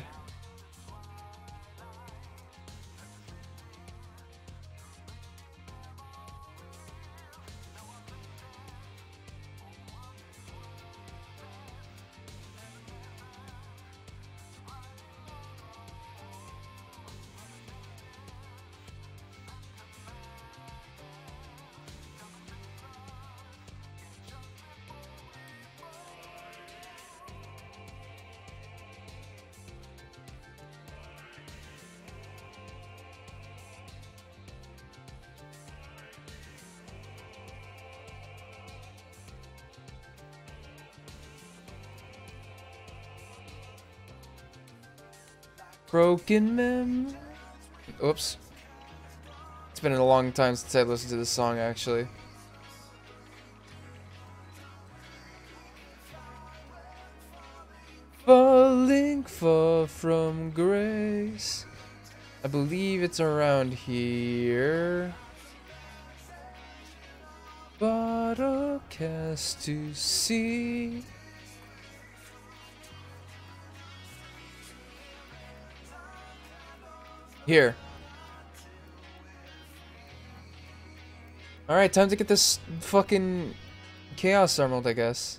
Broken mem. Oops. It's been a long time since I listened to this song, actually. Falling far from grace. I believe it's around here. Bottle cast to sea. Here. Alright, time to get this fucking Chaos Emerald, I guess.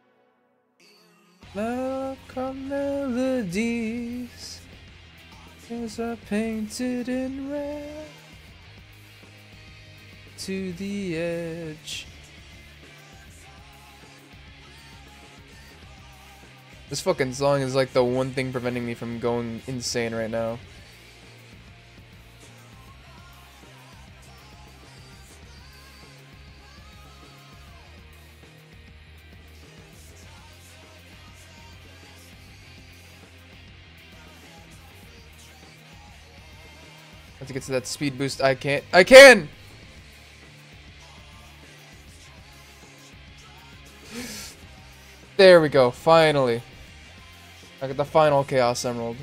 Welcome melodies as are painted in red to the edge. This fucking song is like the one thing preventing me from going insane right now. I have to get to that speed boost. I can't. I can! There we go. Finally. I got the final Chaos Emerald.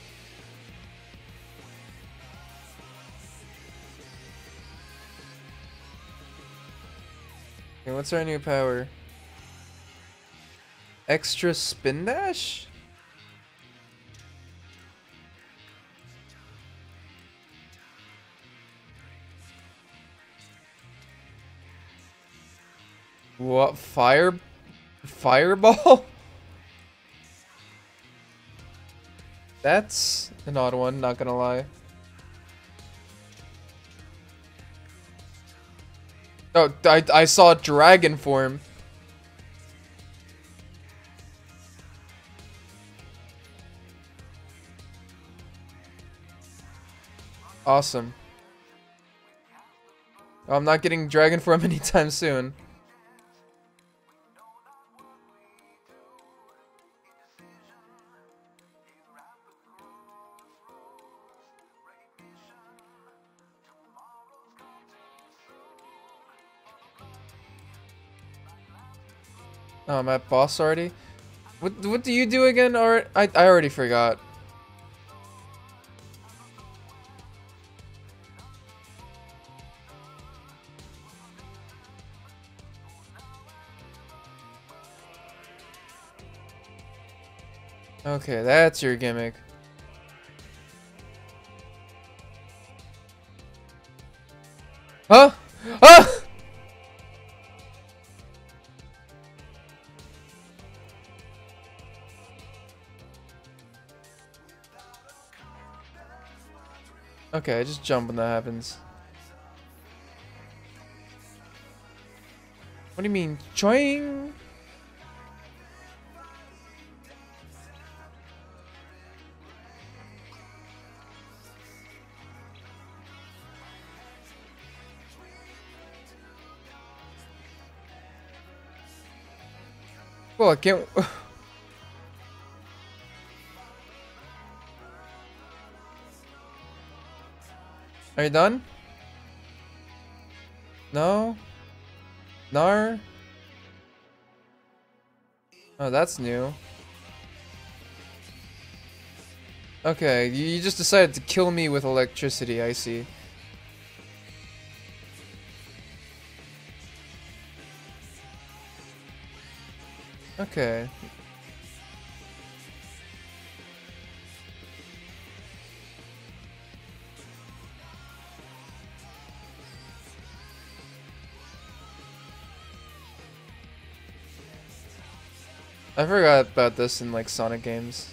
Okay, what's our new power? Extra spin dash? What? Fire? Fireball? That's an odd one, not gonna lie. Oh, I, I saw dragon form. Awesome. Oh, I'm not getting dragon form anytime soon. Oh, I'm at boss already? What what do you do again? Or I I already forgot. Okay, that's your gimmick. Huh? Huh? Okay, I just jump when that happens. What do you mean? Choing? Well, I can't. Are you done? No? Nar? Oh, that's new. Okay, you you just decided to kill me with electricity, I see. Okay. I forgot about this in like Sonic games.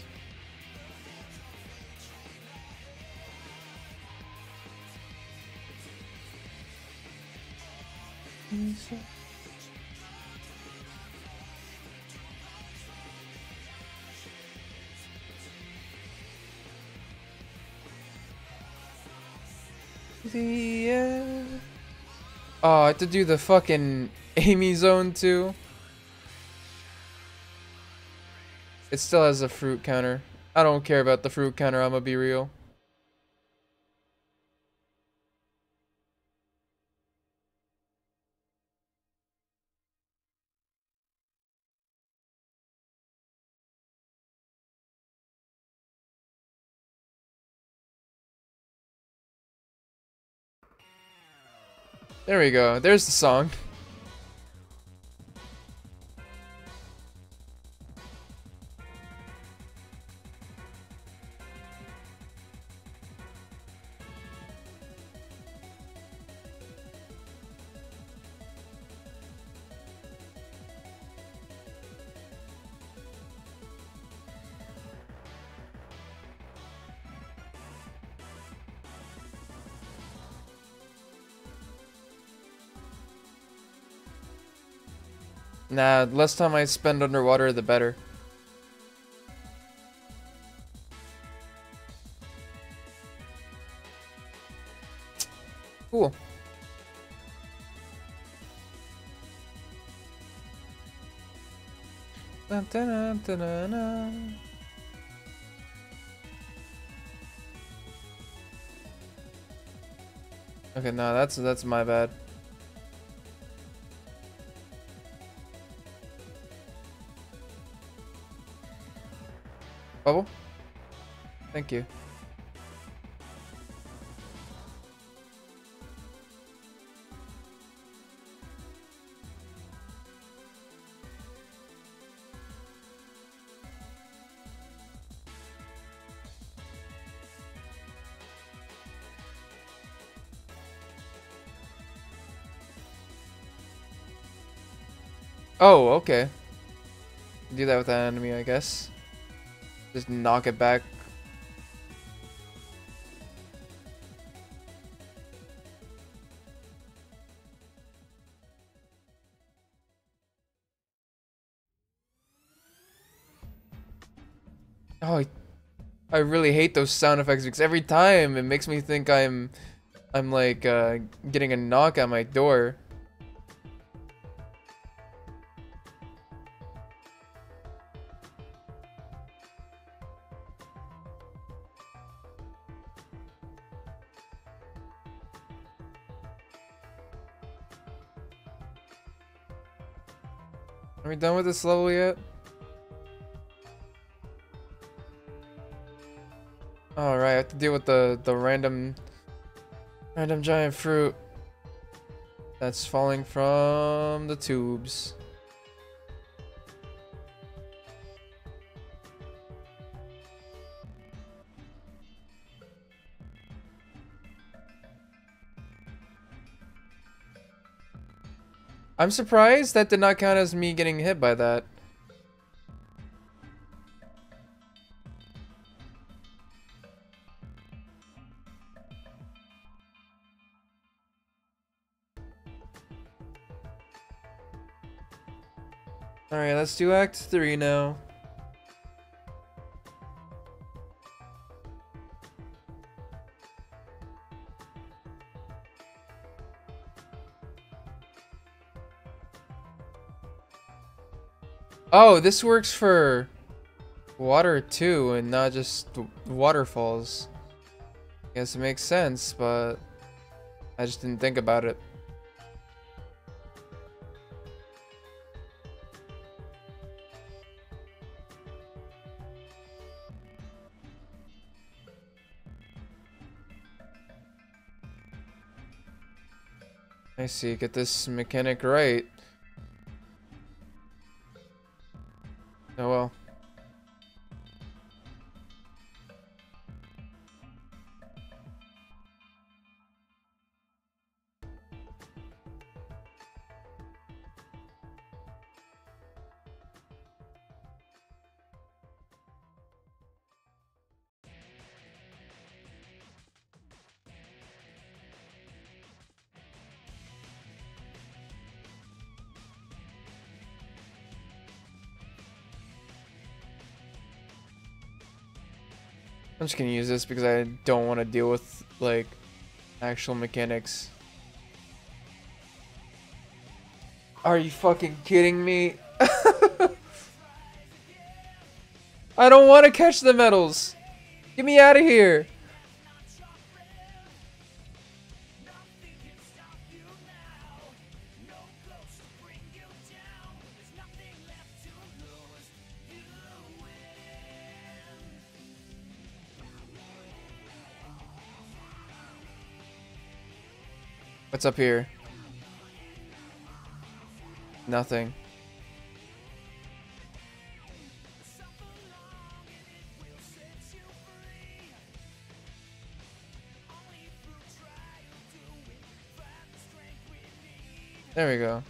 Yeah. Oh, I have to do the fucking Amy zone too. It still has a fruit counter. I don't care about the fruit counter, I'ma be real. There we go. There's the song. Nah, the less time I spend underwater, the better. Cool. Dun, dun, dun, dun, dun, dun. Okay, no, that's that's my bad. Bubble? Thank you. Oh, okay. Do that with that enemy, I guess. Just knock it back Oh, I, I really hate those sound effects because every time it makes me think I'm, I'm like uh, getting a knock at my door. Are we done with this level yet? Alright, I have to deal with the, the random random giant fruit that's falling from the tubes. I'm surprised that did not count as me getting hit by that. Alright, let's do Act three now. Oh, this works for water too, and not just waterfalls. Guess it makes sense, but I just didn't think about it. I see, get this mechanic right. Oh well. I'm just gonna use this because I don't want to deal with, like, actual mechanics. Are you fucking kidding me? I don't want to catch the medals! Get me out of here! What's up here? Nothing. There we go.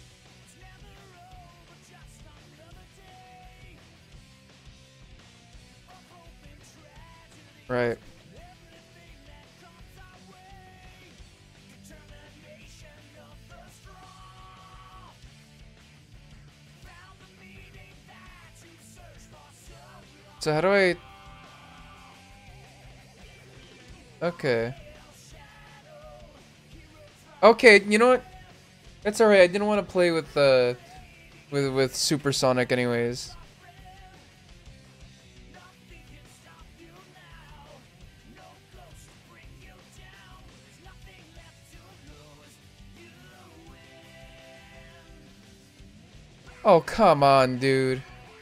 Right. So how do I... Okay. Okay, you know what? That's alright, I didn't want to play with, uh... With, with Supersonic anyways. Oh, come on, dude.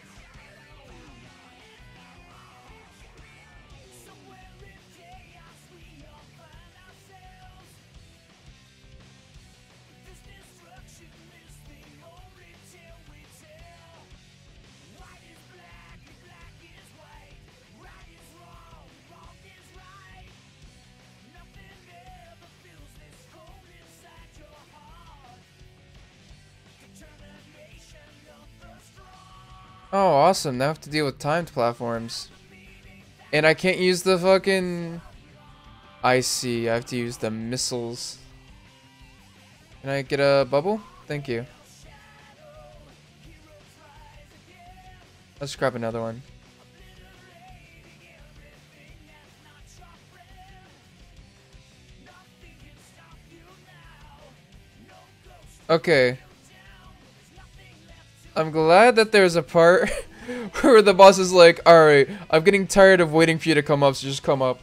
Oh, awesome. Now I have to deal with timed platforms. And I can't use the fucking... I see. I have to use the missiles. Can I get a bubble? Thank you. Let's grab another one. Okay. I'm glad that there's a part where the boss is like, alright, I'm getting tired of waiting for you to come up, so just come up.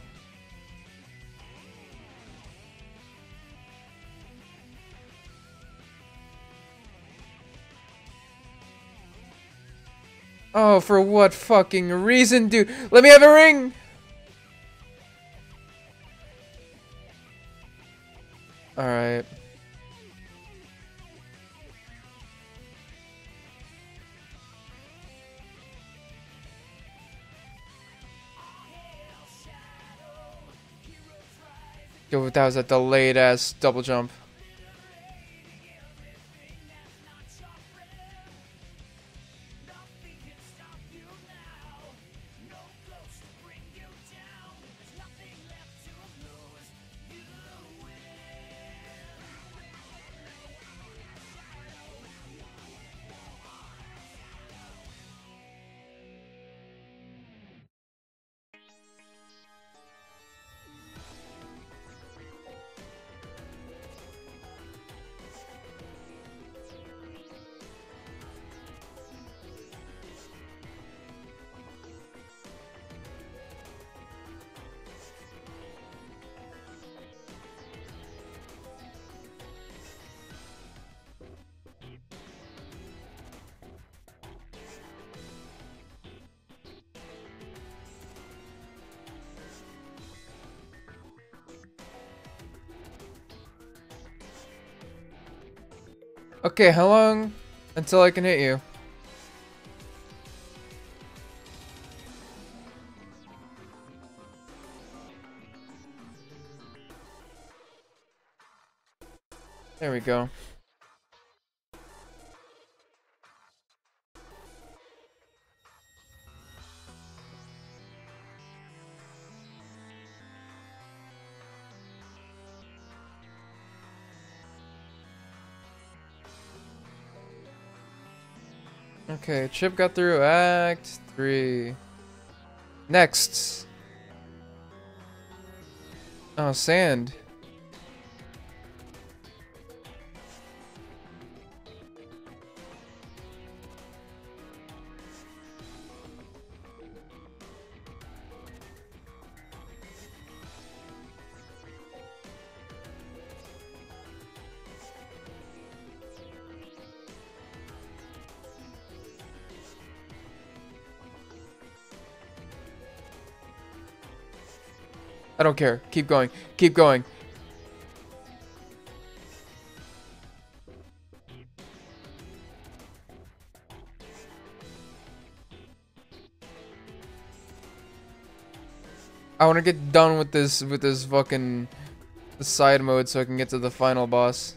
Oh, for what fucking reason, dude? Let me have a ring! Alright. Yo, that was a delayed ass double jump. Okay, how long until I can hit you? There we go. Okay, Chip got through Act three. Next. Oh, sand. I don't care. Keep going. Keep going. I want to get done with this with this fucking side mode so I can get to the final boss.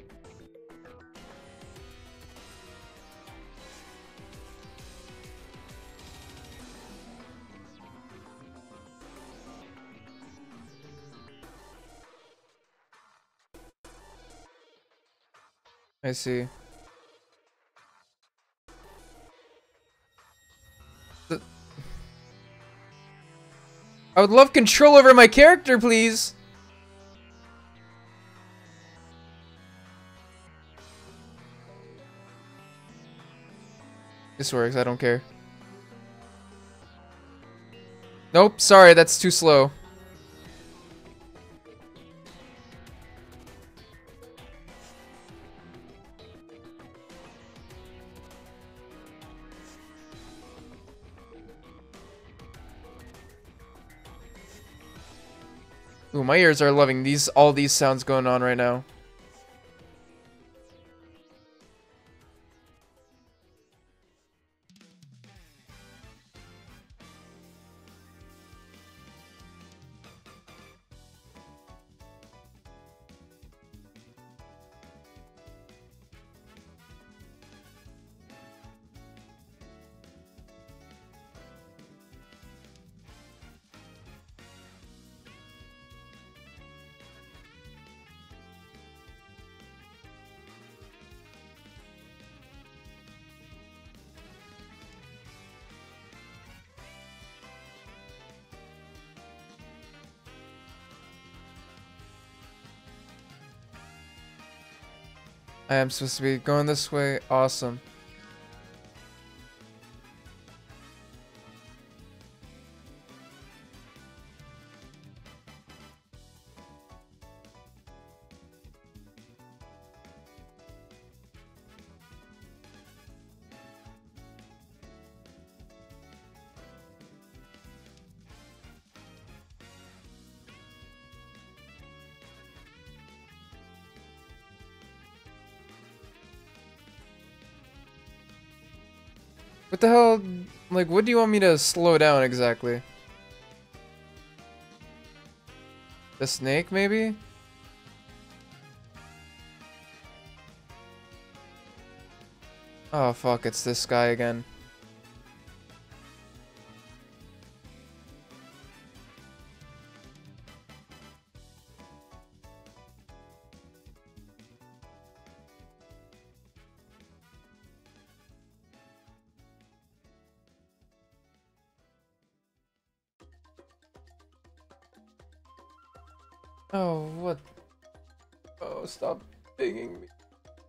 I see. The I would love control over my character, please. This works, I don't care. Nope, sorry, that's too slow. Ooh, my ears are loving these all these sounds going on right now. I am supposed to be going this way. Awesome. What the hell? Like, what do you want me to slow down exactly? The snake, maybe? Oh, fuck, it's this guy again. Oh, what? Oh, stop pinging me.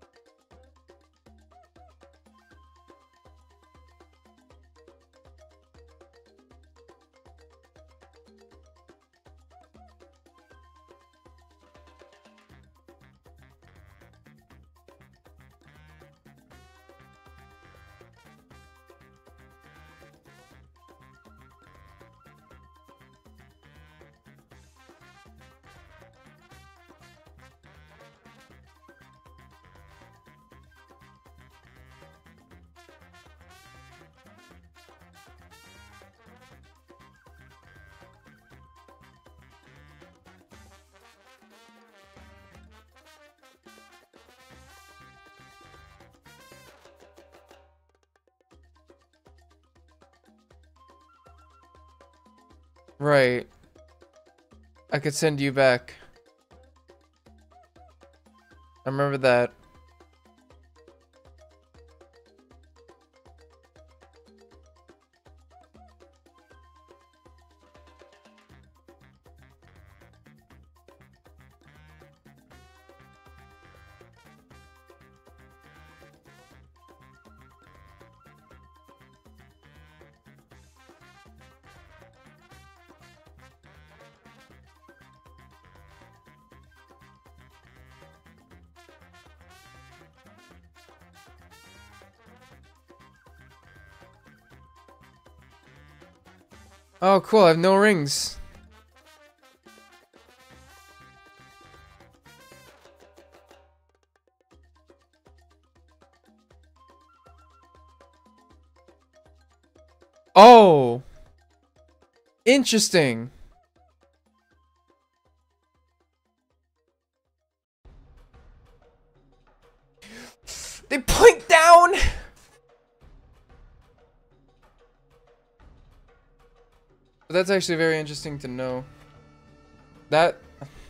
Right. I could send you back. I remember that. Oh, cool. I have no rings. Oh. Interesting. They point down. But that's actually very interesting to know. That...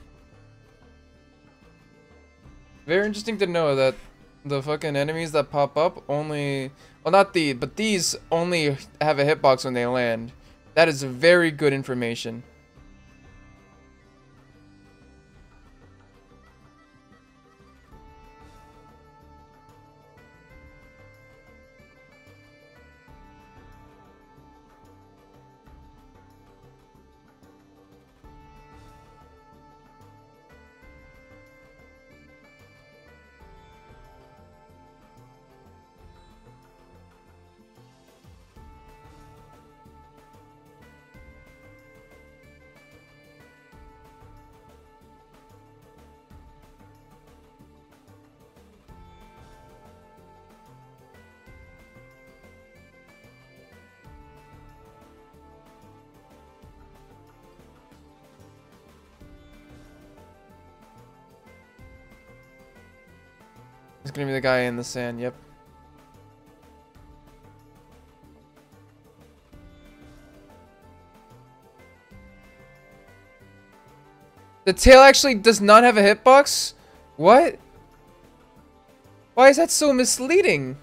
Very interesting to know that the fucking enemies that pop up only... Well, not the... But these only have a hitbox when they land. That is very good information. It's gonna be the guy in the sand, yep. The tail actually does not have a hitbox? What? Why is that so misleading?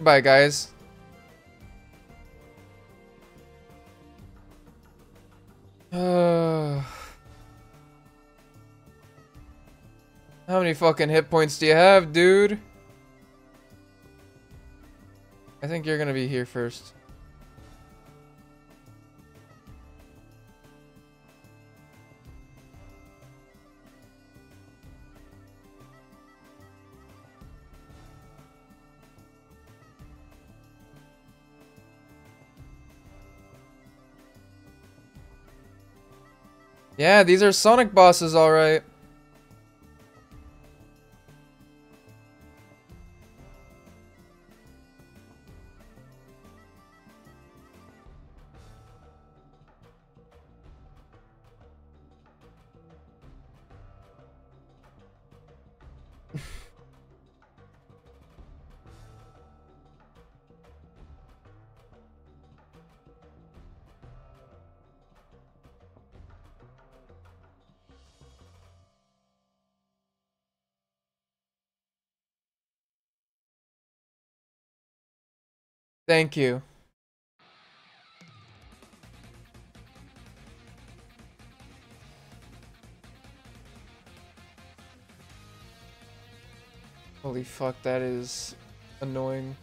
Bye, guys. Uh, how many fucking hit points do you have, dude? I think you're gonna be here first. Yeah, these are Sonic bosses, alright. Thank you. Holy fuck, that is annoying.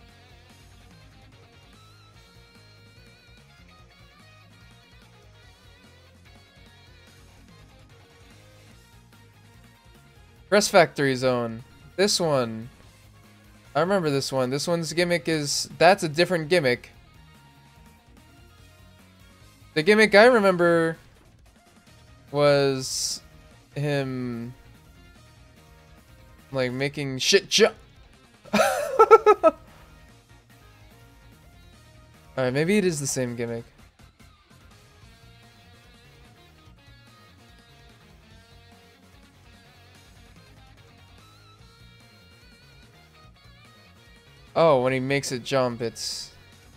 Press Factory Zone. This one. I remember this one. This one's gimmick is... That's a different gimmick. The gimmick I remember was him like making shit jump. Alright, maybe it is the same gimmick. Oh, when he makes it jump, it's...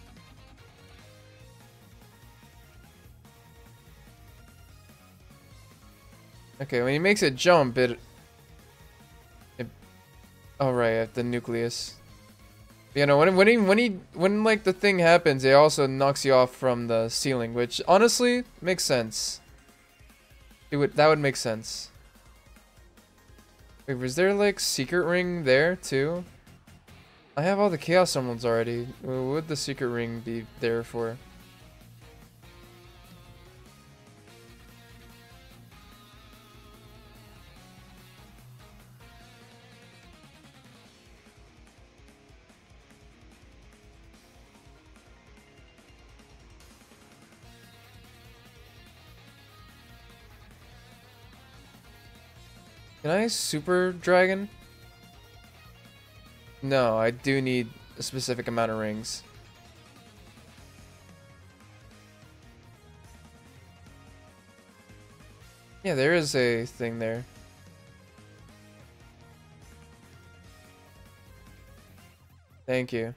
Okay, when he makes it jump, it... it oh, right, at the nucleus. You know, when, when he, when he, when, like, the thing happens, it also knocks you off from the ceiling, which, honestly, makes sense. It would, that would make sense. Wait, was there, like, secret ring there, too? I have all the Chaos Emeralds already. What would the secret ring be there for? Can I Super Dragon? No, I do need a specific amount of rings. Yeah, there is a thing there. Thank you.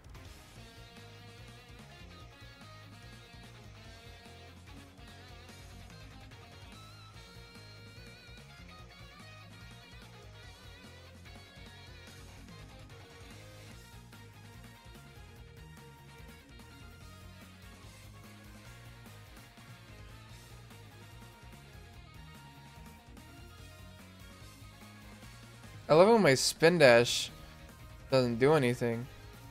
I love when my spin dash doesn't do anything.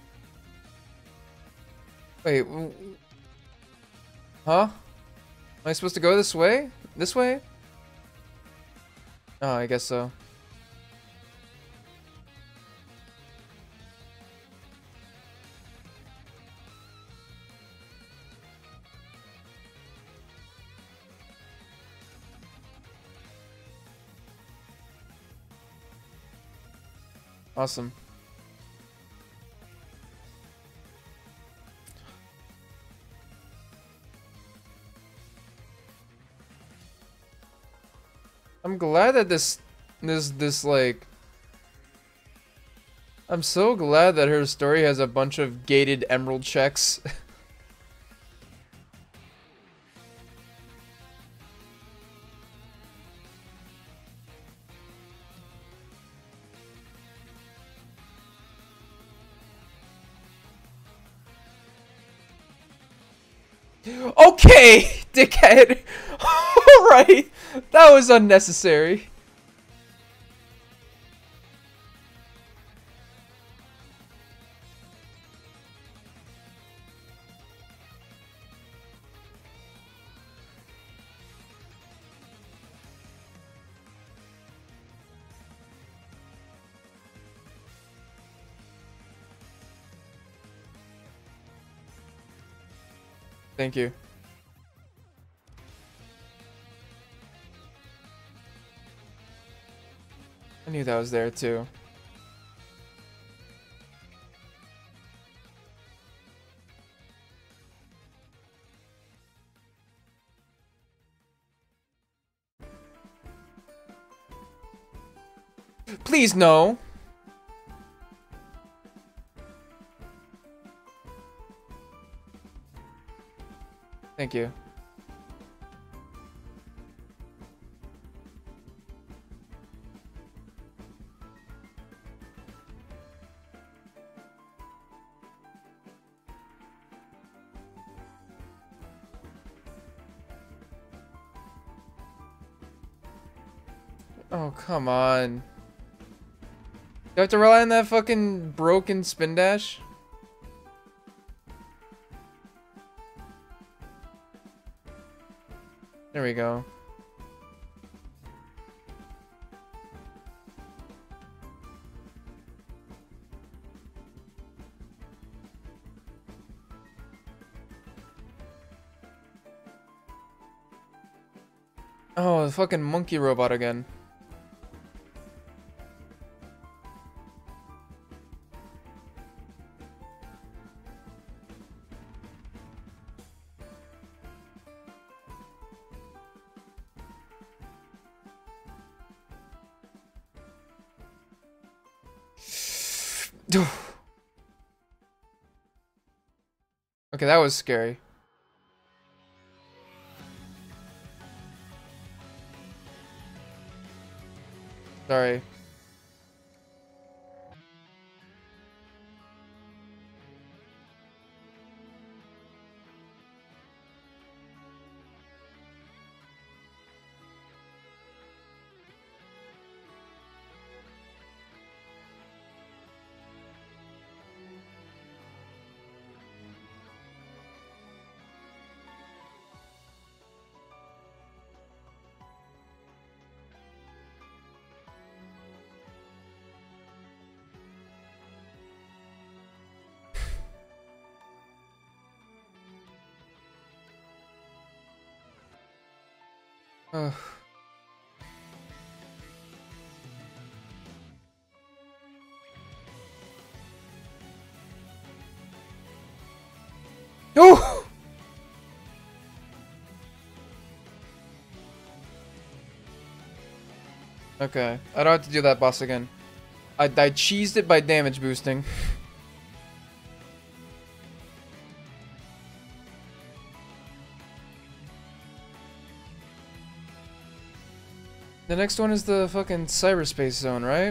Wait, w huh? Am I supposed to go this way? This way? Oh, I guess so. Awesome. I'm glad that this, this, this, like... I'm so glad that her story has a bunch of gated emerald checks. Okay, dickhead. Alright, that was unnecessary. Thank you. I knew that was there too. Please, no. Thank you. Oh, come on. You have to rely on that fucking broken spin dash? There we go. Oh, the fucking monkey robot again. Okay, that was scary. Sorry. Ugh. Oh! Okay, I don't have to do that boss again. I, I cheesed it by damage boosting. The next one is the fucking cyberspace zone, right?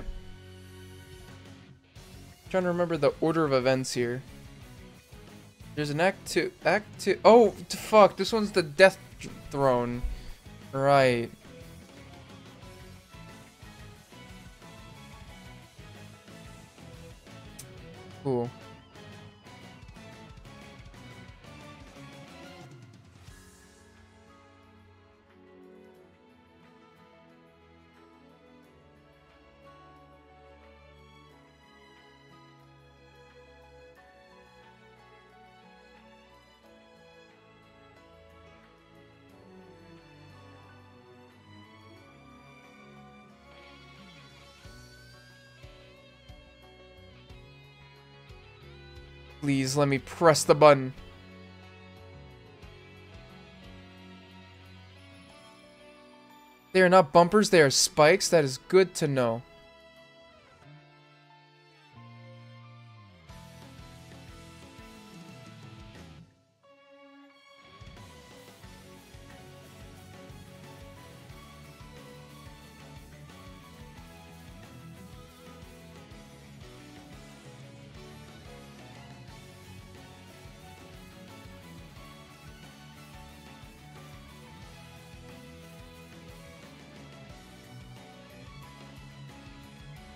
I'm trying to remember the order of events here. There's an act two, act two. Oh, fuck! This one's the death throne, right? Cool. Please let me press the button. They are not bumpers, they are spikes. That is good to know.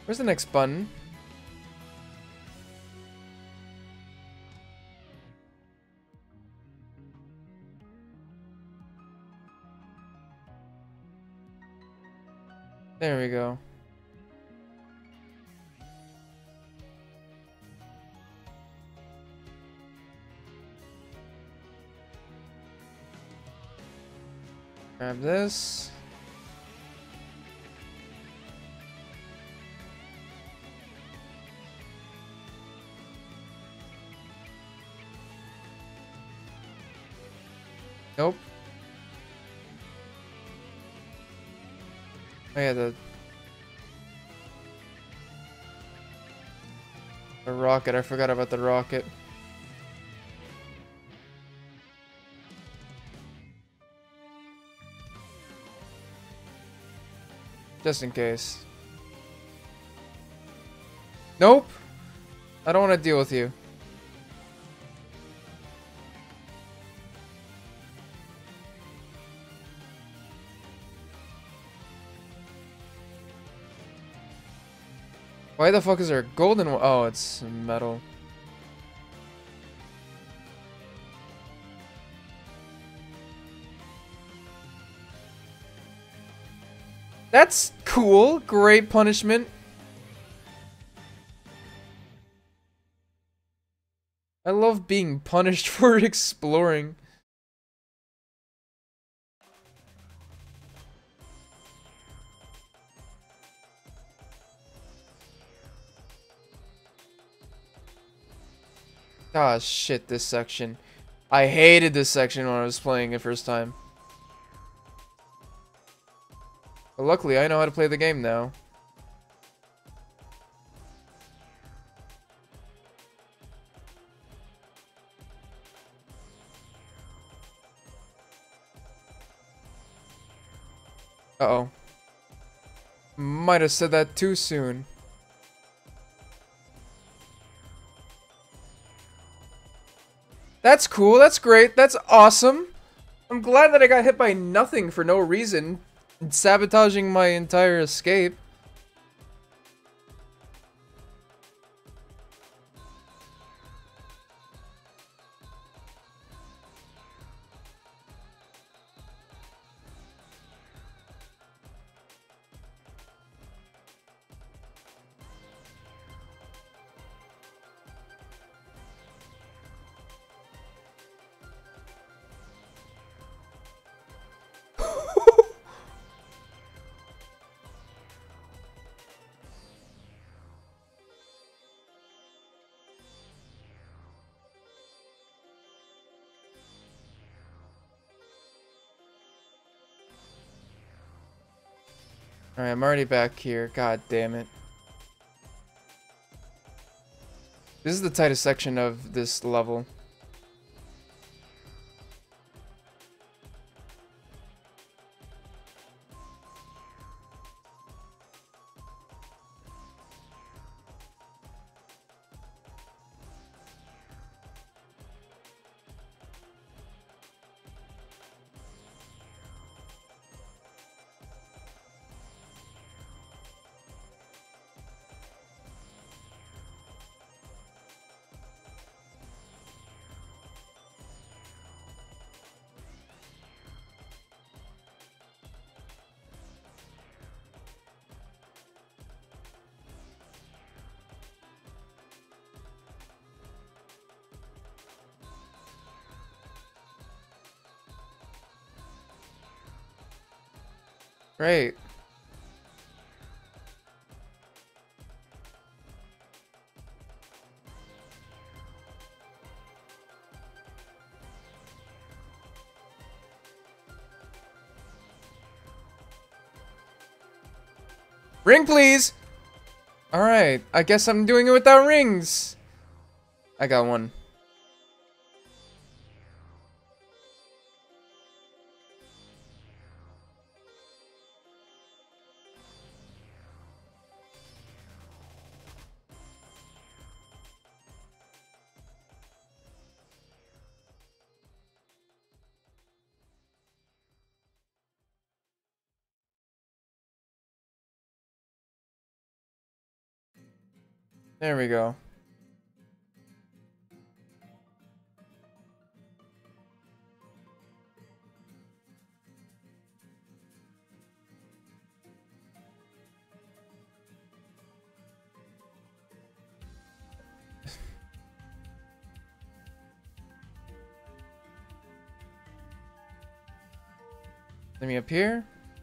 Where's the next button? There we go. Grab this. Nope. Oh yeah, the the rocket. I forgot about the rocket. Just in case. Nope. I don't want to deal with you. Why the fuck is there a golden one? Oh, it's metal. That's cool. Great punishment. I love being punished for exploring. Ah, shit, this section. I hated this section when I was playing it first time. But luckily, I know how to play the game now. Uh-oh. Might have said that too soon. That's cool, that's great, that's awesome. I'm glad that I got hit by nothing for no reason, sabotaging my entire escape. Alright, I'm already back here. God damn it. This is the tightest section of this level. Great. Ring, please! Alright, I guess I'm doing it without rings. I got one. There we go. Let me up here.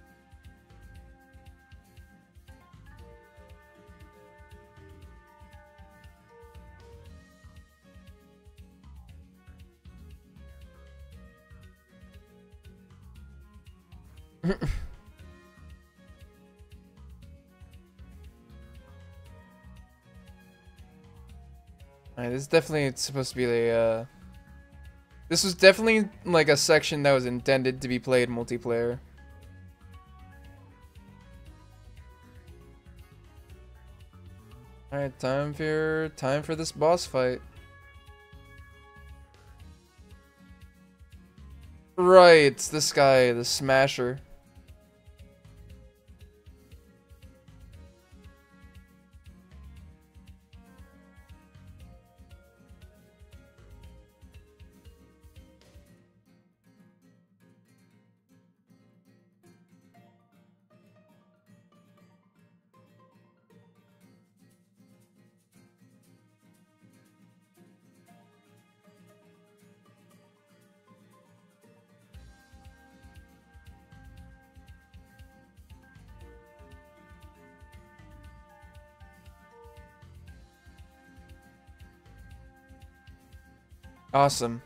Alright, this is definitely supposed to be the, uh... This was definitely, like, a section that was intended to be played multiplayer. Alright, time for, time for this boss fight. Right, it's this guy, the Smasher. Awesome.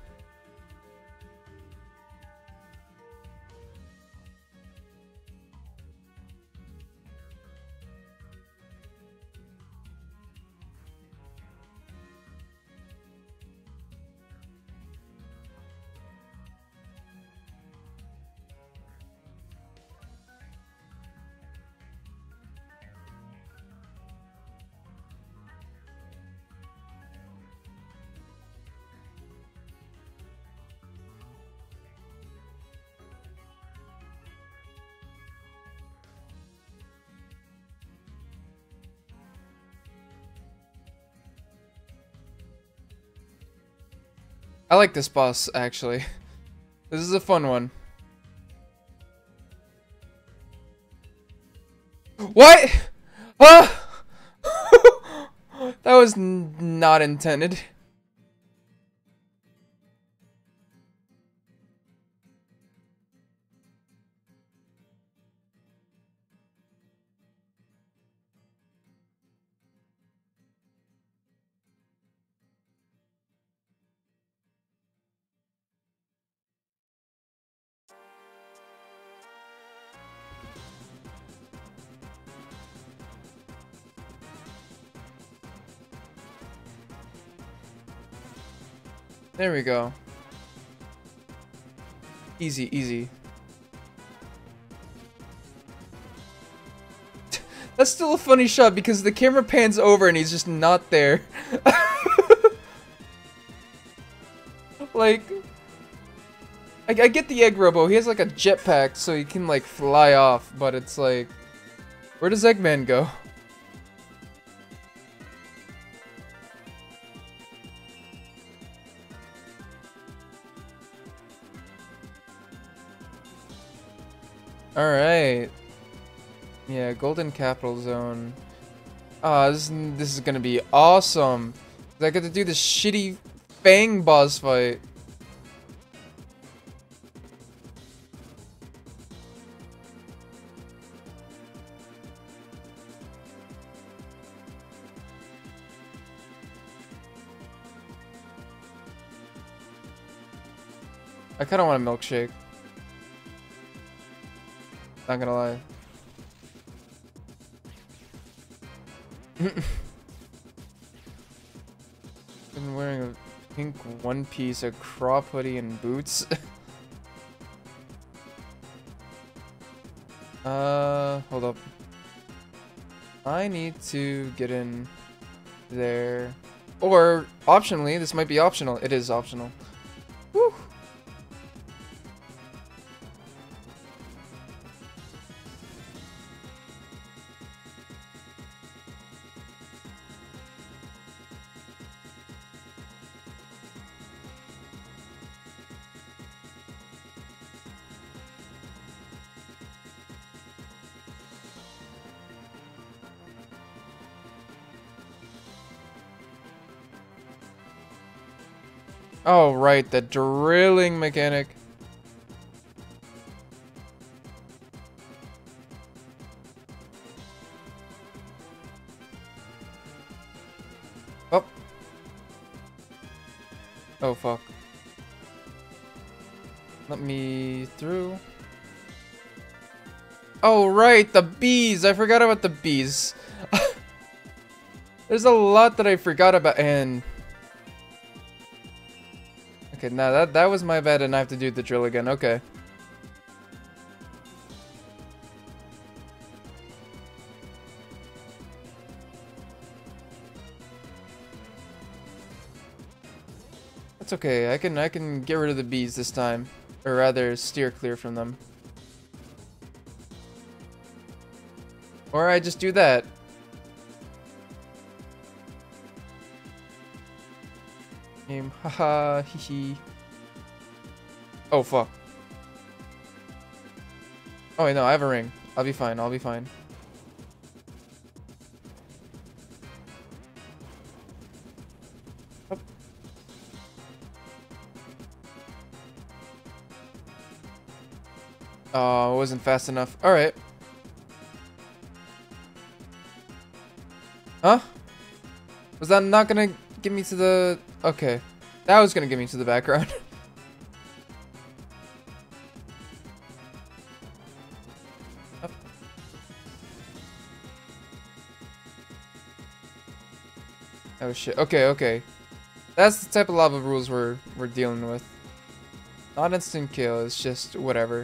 I like this boss, actually. This is a fun one. What? Huh? That was n not intended. There we go. Easy, easy. That's still a funny shot because the camera pans over and he's just not there. Like, I, I get the Egg Robo. He has like a jetpack so he can like fly off, but it's like, where does Eggman go? Alright. Yeah, Golden Capital Zone. Ah, this, this is gonna be awesome. I get to do this shitty Fang boss fight. I kinda want a milkshake. Not gonna lie. Been wearing a pink one piece, a crop hoodie, and boots. uh, hold up. I need to get in there. Or, optionally, this might be optional. It is optional. Woo! Oh, right, the drilling mechanic. Oh. Oh, fuck. Let me through. Oh, right, the bees. I forgot about the bees. There's a lot that I forgot about, and... Okay, now that, that was my bad, and I have to do the drill again. Okay. That's okay. I can I can get rid of the bees this time, or rather, steer clear from them. Or I just do that. Game, haha, hee hee. Oh fuck. Oh wait, no, I have a ring. I'll be fine. I'll be fine. Oh. Oh, it wasn't fast enough. All right. Huh? Was that not gonna get me to the... Okay. That was gonna get me to the background. Oh. Oh shit. Okay, okay. That's the type of lava rules we're we're dealing with. Not instant kill, it's just whatever.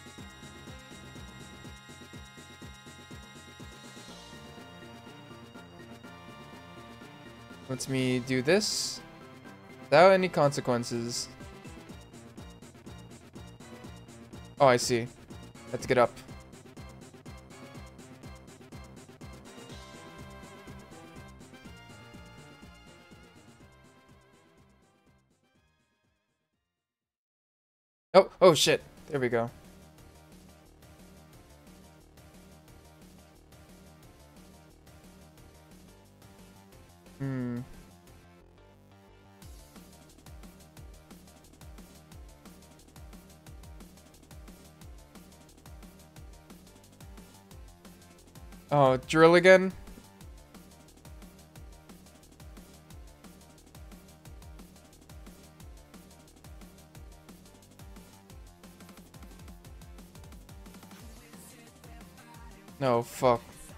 Lets me do this without any consequences. Oh, I see. Let's get up. Oh, oh shit. There we go. Hmm. Oh, drill again? No, fuck.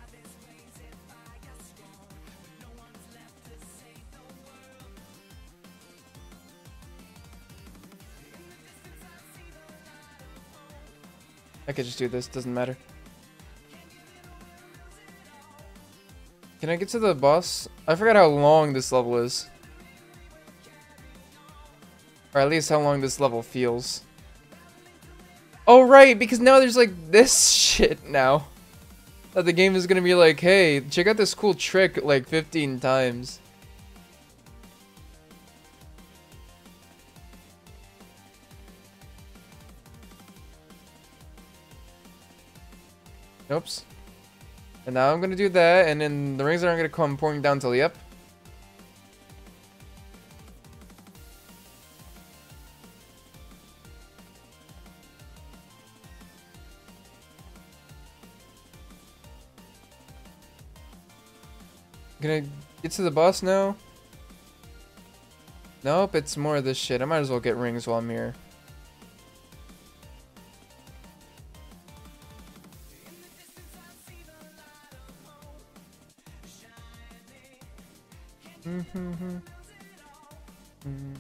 I could just do this, doesn't matter. Can I get to the boss? I forgot how long this level is. Or at least how long this level feels. Oh right, because now there's like this shit now. That the game is gonna be like, hey, check out this cool trick like fifteen times. Oops. And now I'm gonna do that, and then the rings aren't gonna come pouring down till yep. Gonna get to the boss now? Nope, it's more of this shit. I might as well get rings while I'm here. Mm-hmm. Mm.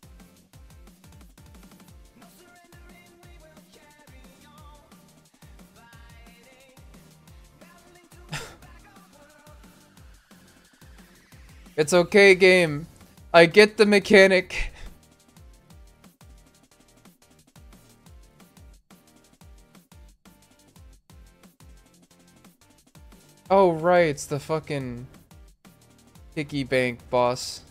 It's okay, game. I get the mechanic. Oh, right. It's the fucking piggy bank boss.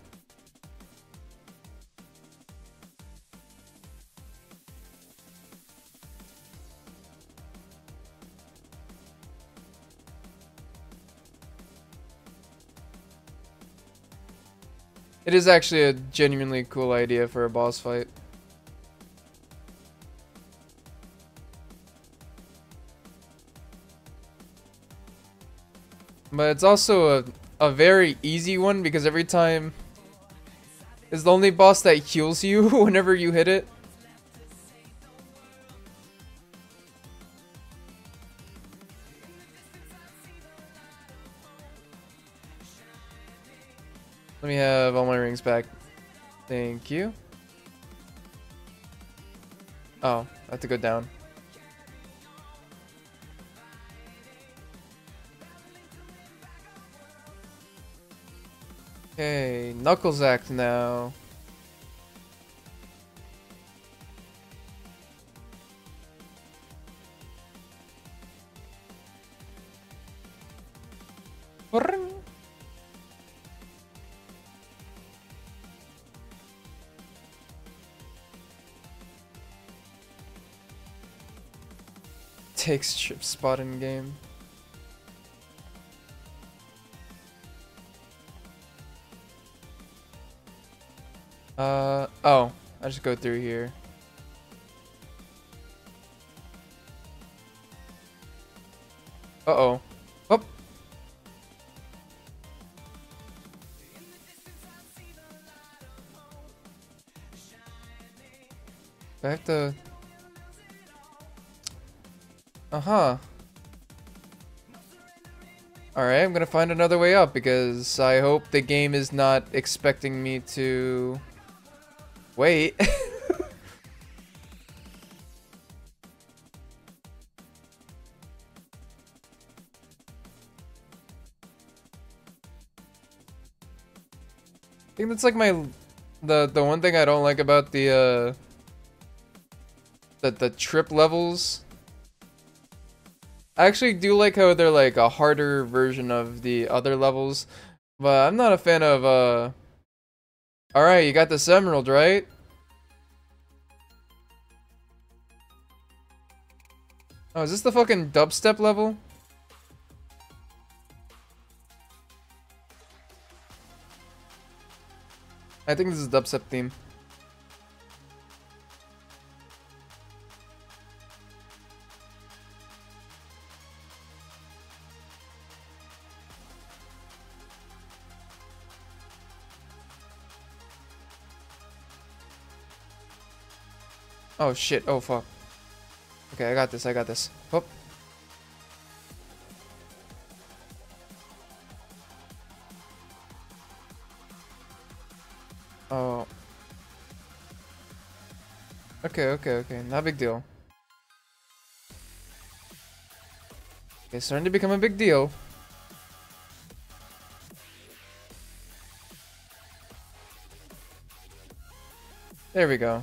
It is actually a genuinely cool idea for a boss fight. But it's also a, a very easy one because every time it's the only boss that heals you whenever you hit it. Let me have all my rings back. Thank you. Oh, I have to go down. Okay, Knuckles Act now. Takes chip spot in game. Uh oh, I just go through here. Uh oh. Oh. I have to. Uh huh. Alright, I'm gonna find another way up because I hope the game is not expecting me to wait. I think that's like my the the one thing I don't like about the uh the the trip levels. I actually do like how they're like a harder version of the other levels, but I'm not a fan of uh alright, you got this emerald, right? Oh, is this the fucking dubstep level? I think this is dubstep theme. Oh shit, oh fuck. Okay, I got this, I got this. Oh. Oh. Okay, okay, okay. Not a big deal. Okay, starting to become a big deal. There we go.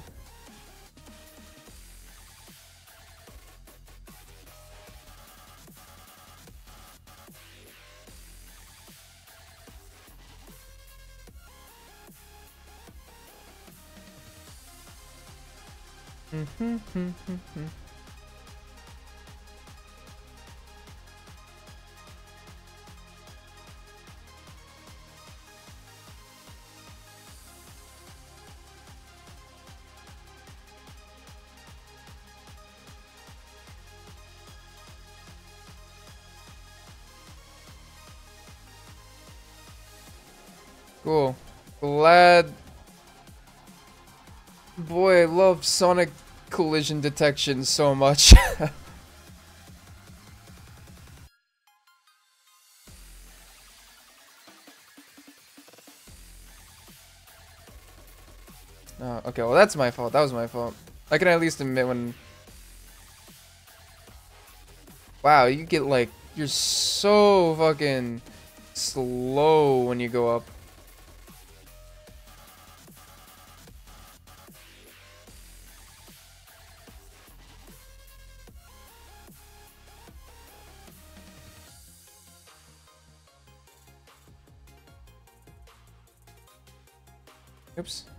Cool. Glad. Boy, I love Sonic collision detection so much. Oh, okay, well that's my fault. That was my fault. I can at least admit when... Wow, you get like... You're so fucking slow when you go up. Oops.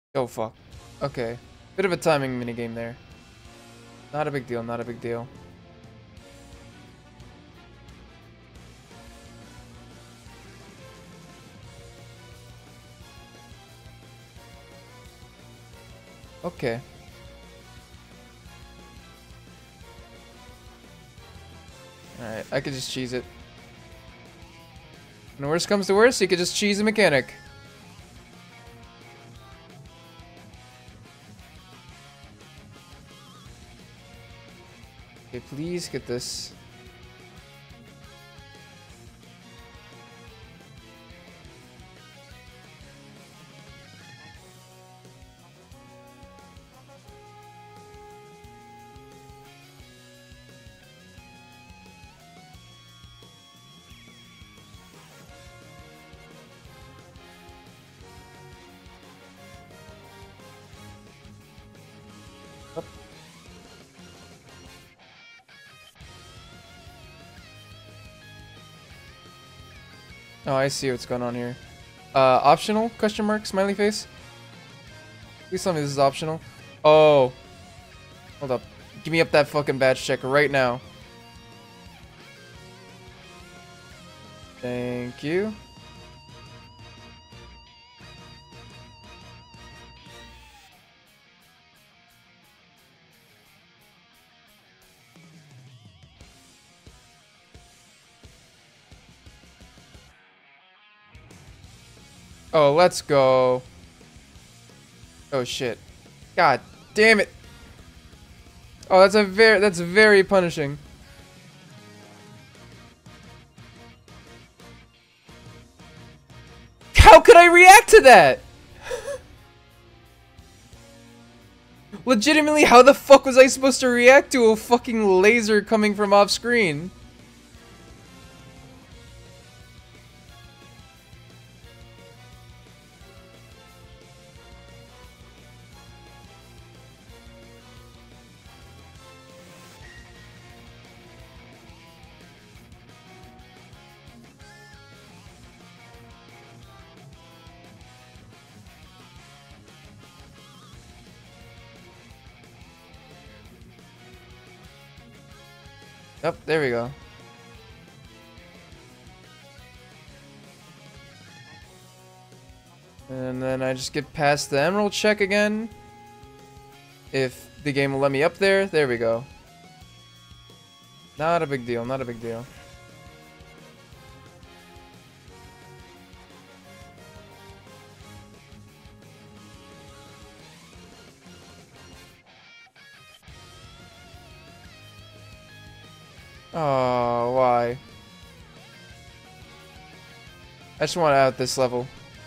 Oh, fuck. Okay. Bit of a timing minigame there. Not a big deal, not a big deal. Okay. Alright, I could just cheese it. When worst comes to worst, you could just cheese a mechanic. Okay, please get this. Up. Oh, I see what's going on here. Uh, optional? Question mark? Smiley face? Please tell me this is optional. Oh. Hold up. Give me up that fucking badge check right now. Thank you. Oh, let's go. Oh shit. God damn it. Oh, that's a very that's very punishing. How could I react to that? Legitimately, how the fuck was I supposed to react to a fucking laser coming from off screen? Yep, there we go. And then I just get past the emerald check again. If the game will let me up there, there we go. Not a big deal, not a big deal. Oh, why? I just want out this level.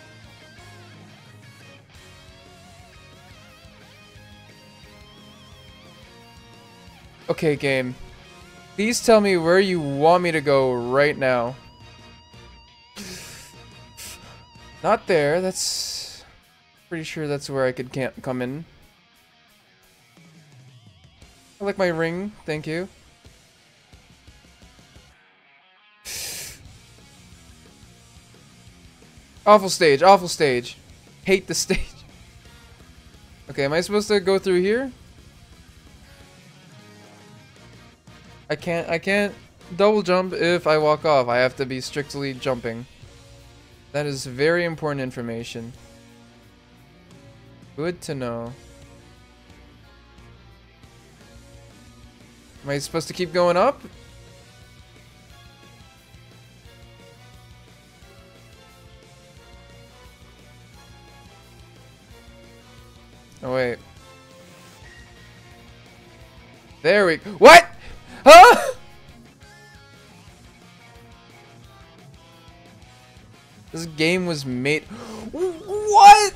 Okay, game. Please tell me where you want me to go right now. Not there. That's pretty sure that's where I could can't come in. I like my ring. Thank you. Awful stage, awful stage. Hate the stage. Okay, am I supposed to go through here? I can't, I can't double jump if I walk off. I have to be strictly jumping. That is very important information. Good to know. Am I supposed to keep going up? Oh wait. There we go. What? Huh? This game was made. What?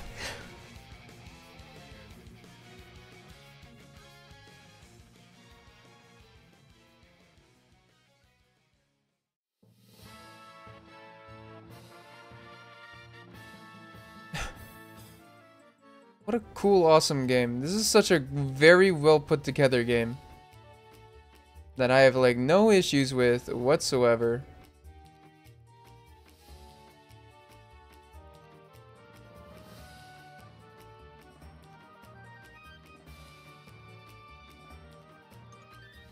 What a cool, awesome game. This is such a very well put together game that I have like no issues with whatsoever.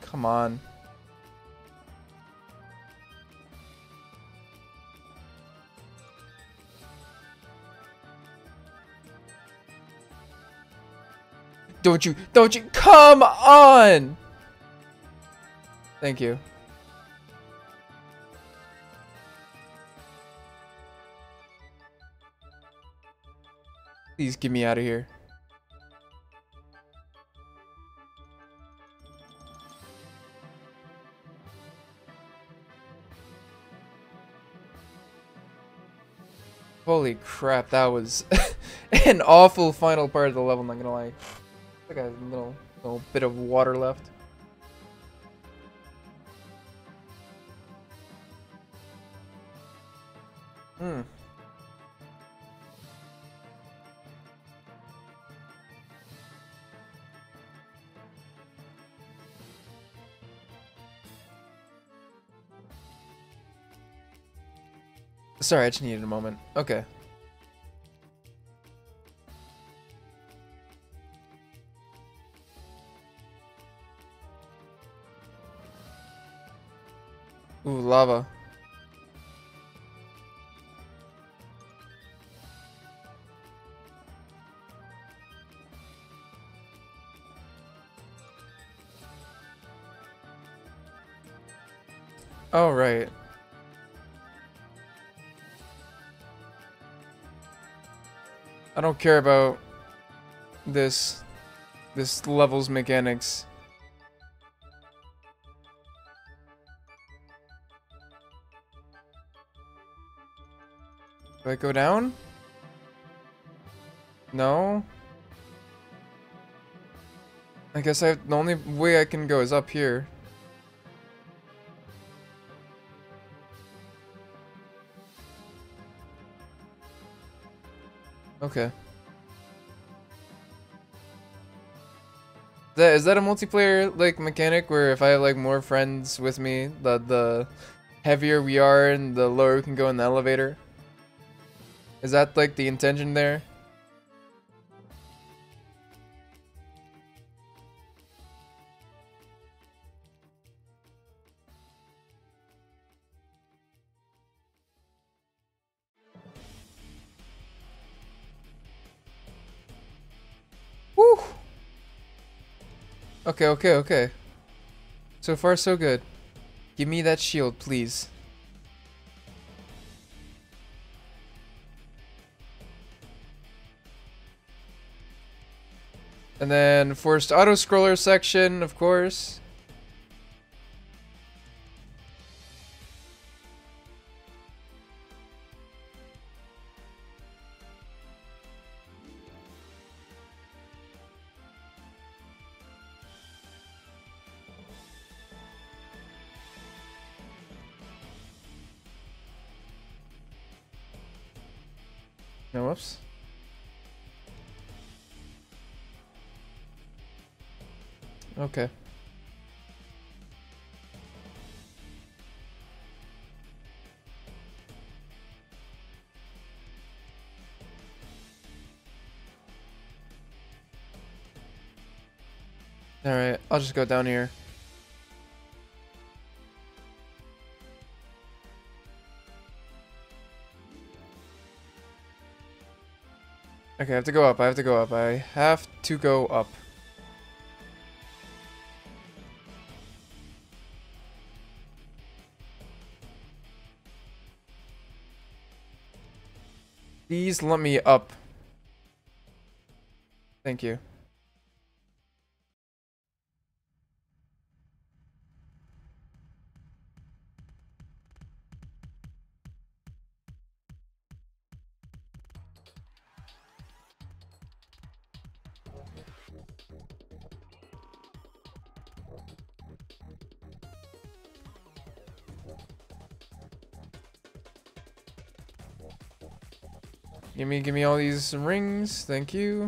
Come on. Don't you, don't you, come on! Thank you. Please get me out of here. Holy crap, that was an awful final part of the level, not gonna lie. I got a little, little bit of water left. Hmm. Sorry, I just needed a moment. Okay. Ooh, lava. Oh, right. I don't care about this this level's mechanics. Do I go down? No. I guess I the only way I can go is up here. Okay. That is that a multiplayer like mechanic where if I have like more friends with me, the the heavier we are and the lower we can go in the elevator? Is that like the intention there? Woo! Okay, okay, okay. So far, so good. Give me that shield, please. And then forced auto-scroller section, of course. No, whoops. Okay. Alright, I'll just go down here. Okay, I have to go up, I have to go up, I have to go up. Please let me up. Thank you. Give me, give me all these rings. Thank you.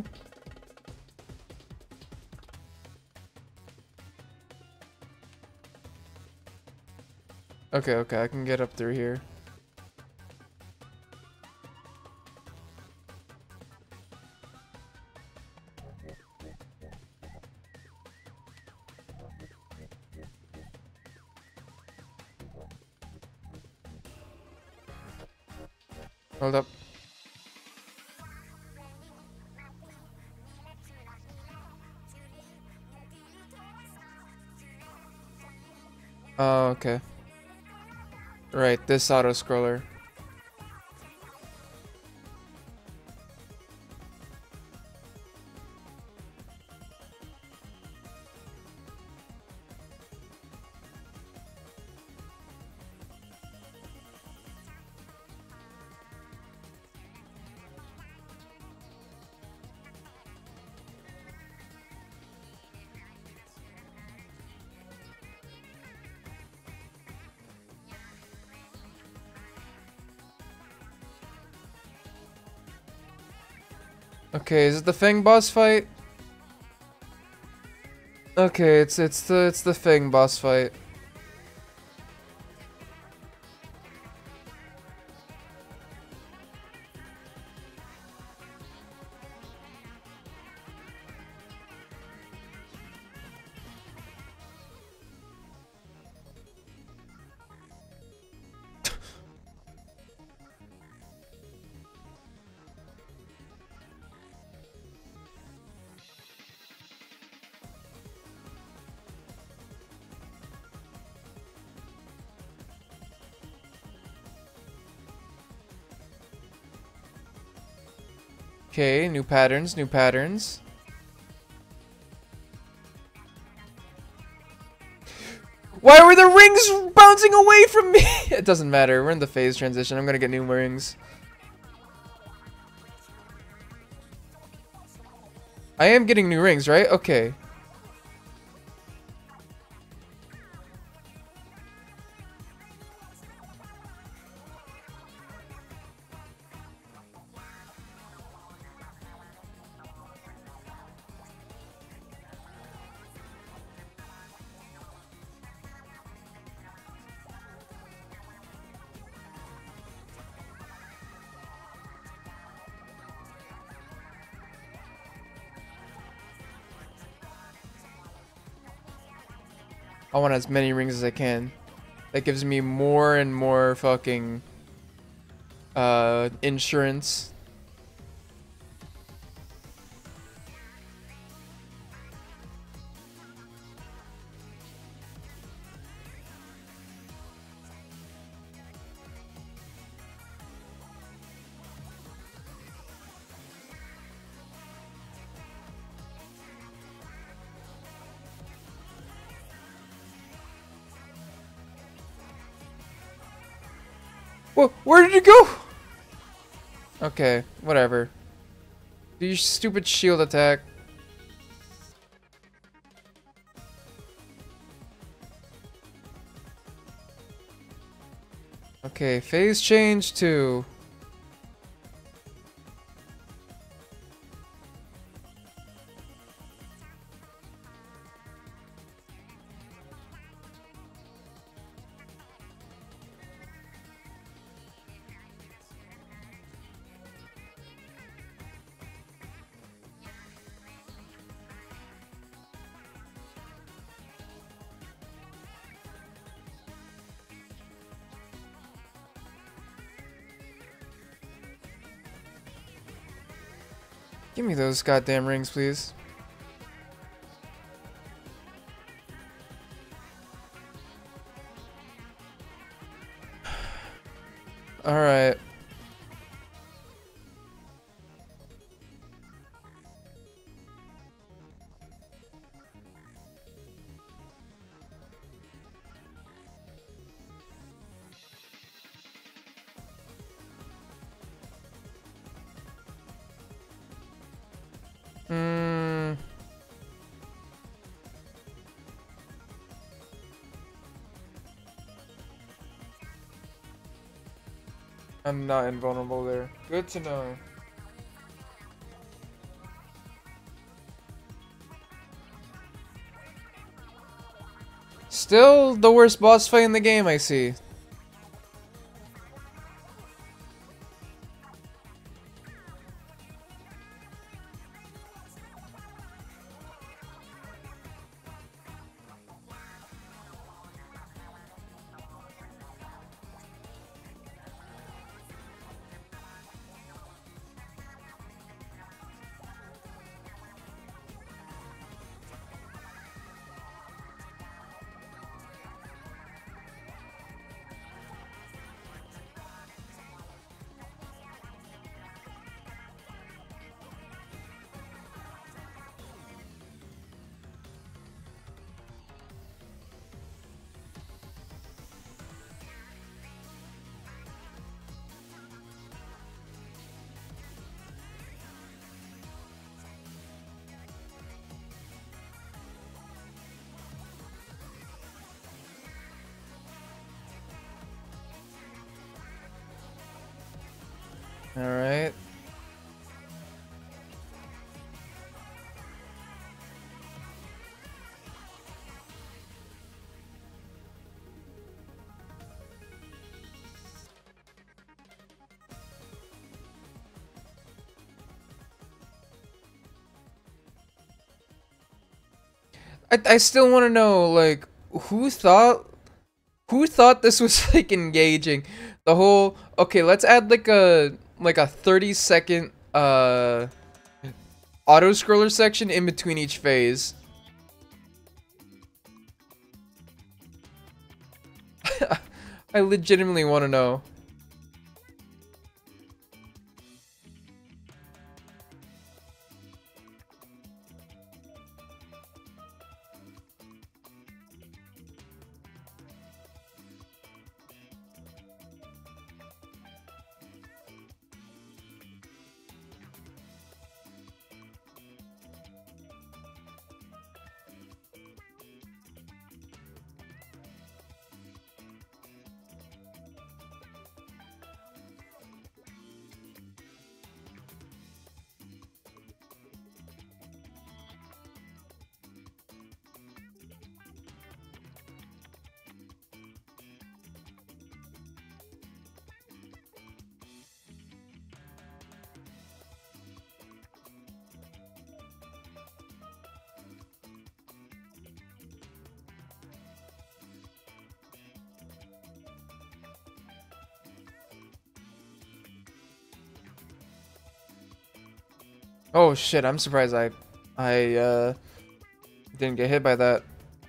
Okay, okay, I can get up through here. Hold up. Oh, okay. Right, this auto scroller. Okay, is it the Fang boss fight? Okay, it's it's the it's the Fang boss fight. Okay, new patterns, new patterns. Why were the rings bouncing away from me? It doesn't matter. We're in the phase transition. I'm gonna get new rings. I am getting new rings, right? Okay. I want as many rings as I can. That gives me more and more fucking uh, insurance. Whoa, where did it go? Okay, whatever. Do your stupid shield attack. Okay, phase change to... Give me those goddamn rings, please. Alright. Hmm. I'm not invulnerable there. Good to know. Still the worst boss fight in the game, I see. Alright. I, I still want to know, like, who thought who thought this was like engaging? The whole, okay, let's add like a like a thirty second uh auto scroller section in between each phase. I legitimately want to know. Oh shit, I'm surprised I I uh didn't get hit by that.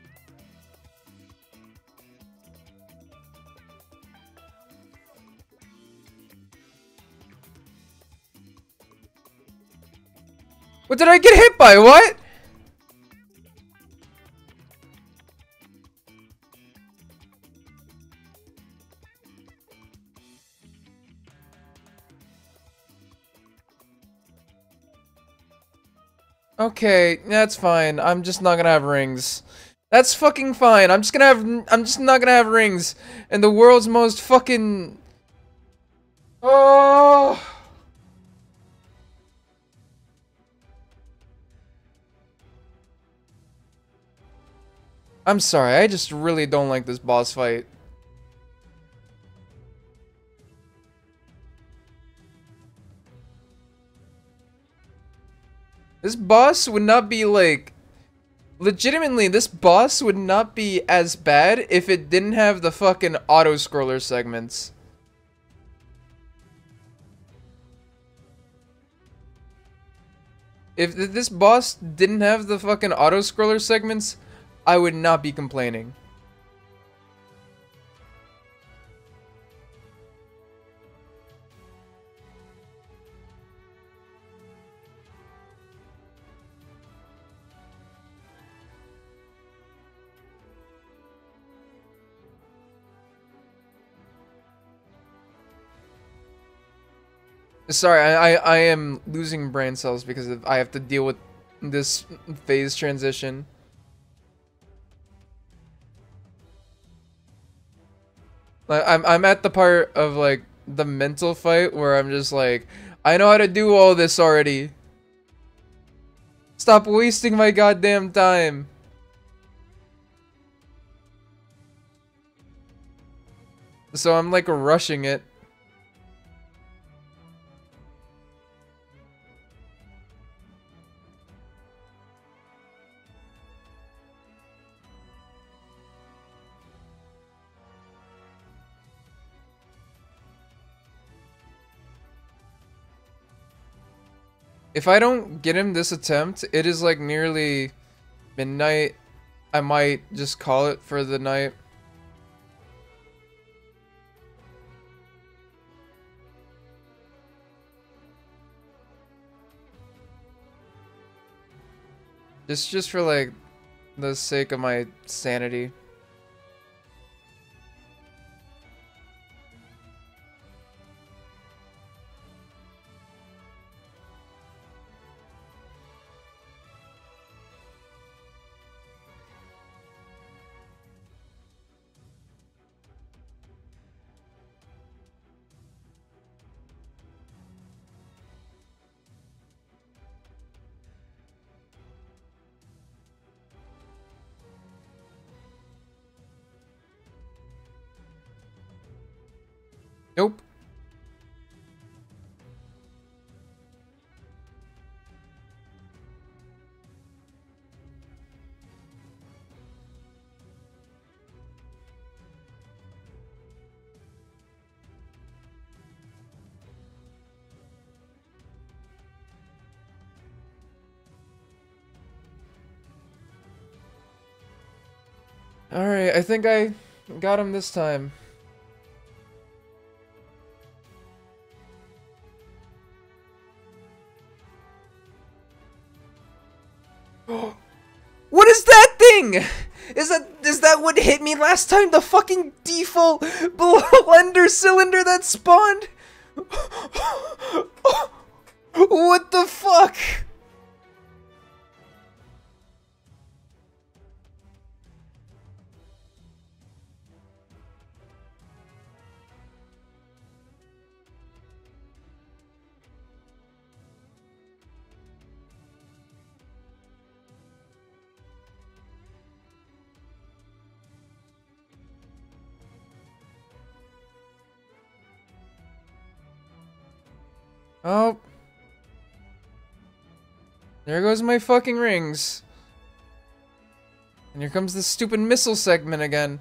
What did I get hit by? What? Okay, that's fine. I'm just not gonna have rings. That's fucking fine. I'm just gonna have. I'm just not gonna have rings. And the world's most fucking. Oh. I'm sorry. I just really don't like this boss fight. This boss would not be like. Legitimately, this boss would not be as bad if it didn't have the fucking auto-scroller segments. If th this boss didn't have the fucking auto-scroller segments, I would not be complaining. Sorry, I, I, I am losing brain cells because of, I have to deal with this phase transition. Like, I'm, I'm at the part of, like, the mental fight where I'm just like, I know how to do all this already. Stop wasting my goddamn time. So I'm, like, rushing it. If I don't get him this attempt, it is like nearly midnight. I might just call it for the night. Just just for like the sake of my sanity. Alright, I think I got him this time. What is that thing? Is that is that what hit me last time? The fucking default blender cylinder that spawned? What the fuck? Oh. There goes my fucking rings. And here comes the stupid missile segment again.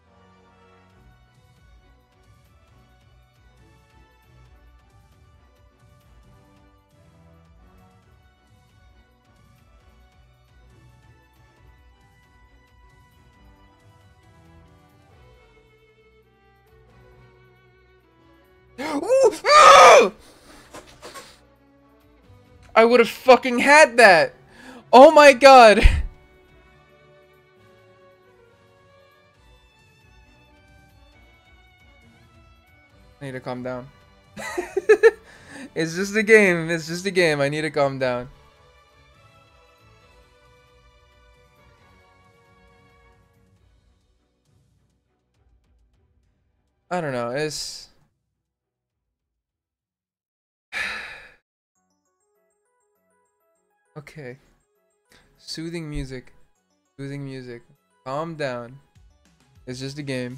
I would have fucking had that. Oh my god. I need to calm down. It's just a game. It's just a game. I need to calm down. I don't know. It's... Okay. Soothing music. Soothing music. Calm down. It's just a game.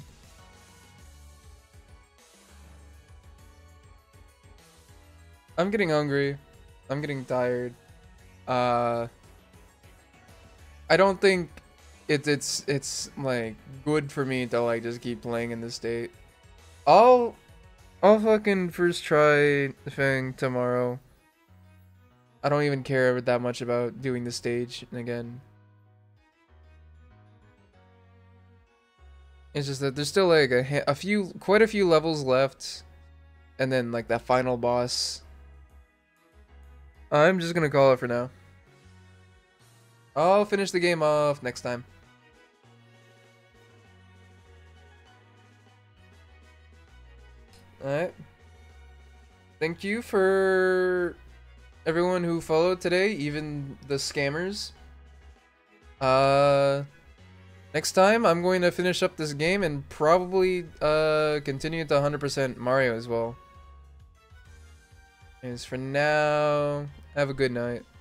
I'm getting hungry. I'm getting tired. Uh, I don't think it's it's it's like good for me to like just keep playing in this state. I'll I'll fucking first try the thing tomorrow. I don't even care that much about doing the stage again. It's just that there's still like a, a few, quite a few levels left, and then like that final boss. I'm just gonna call it for now. I'll finish the game off next time. Alright. Thank you for everyone who followed today, even the scammers. Uh, next time I'm going to finish up this game and probably uh, continue to one hundred percent Mario as well. As for now, have a good night.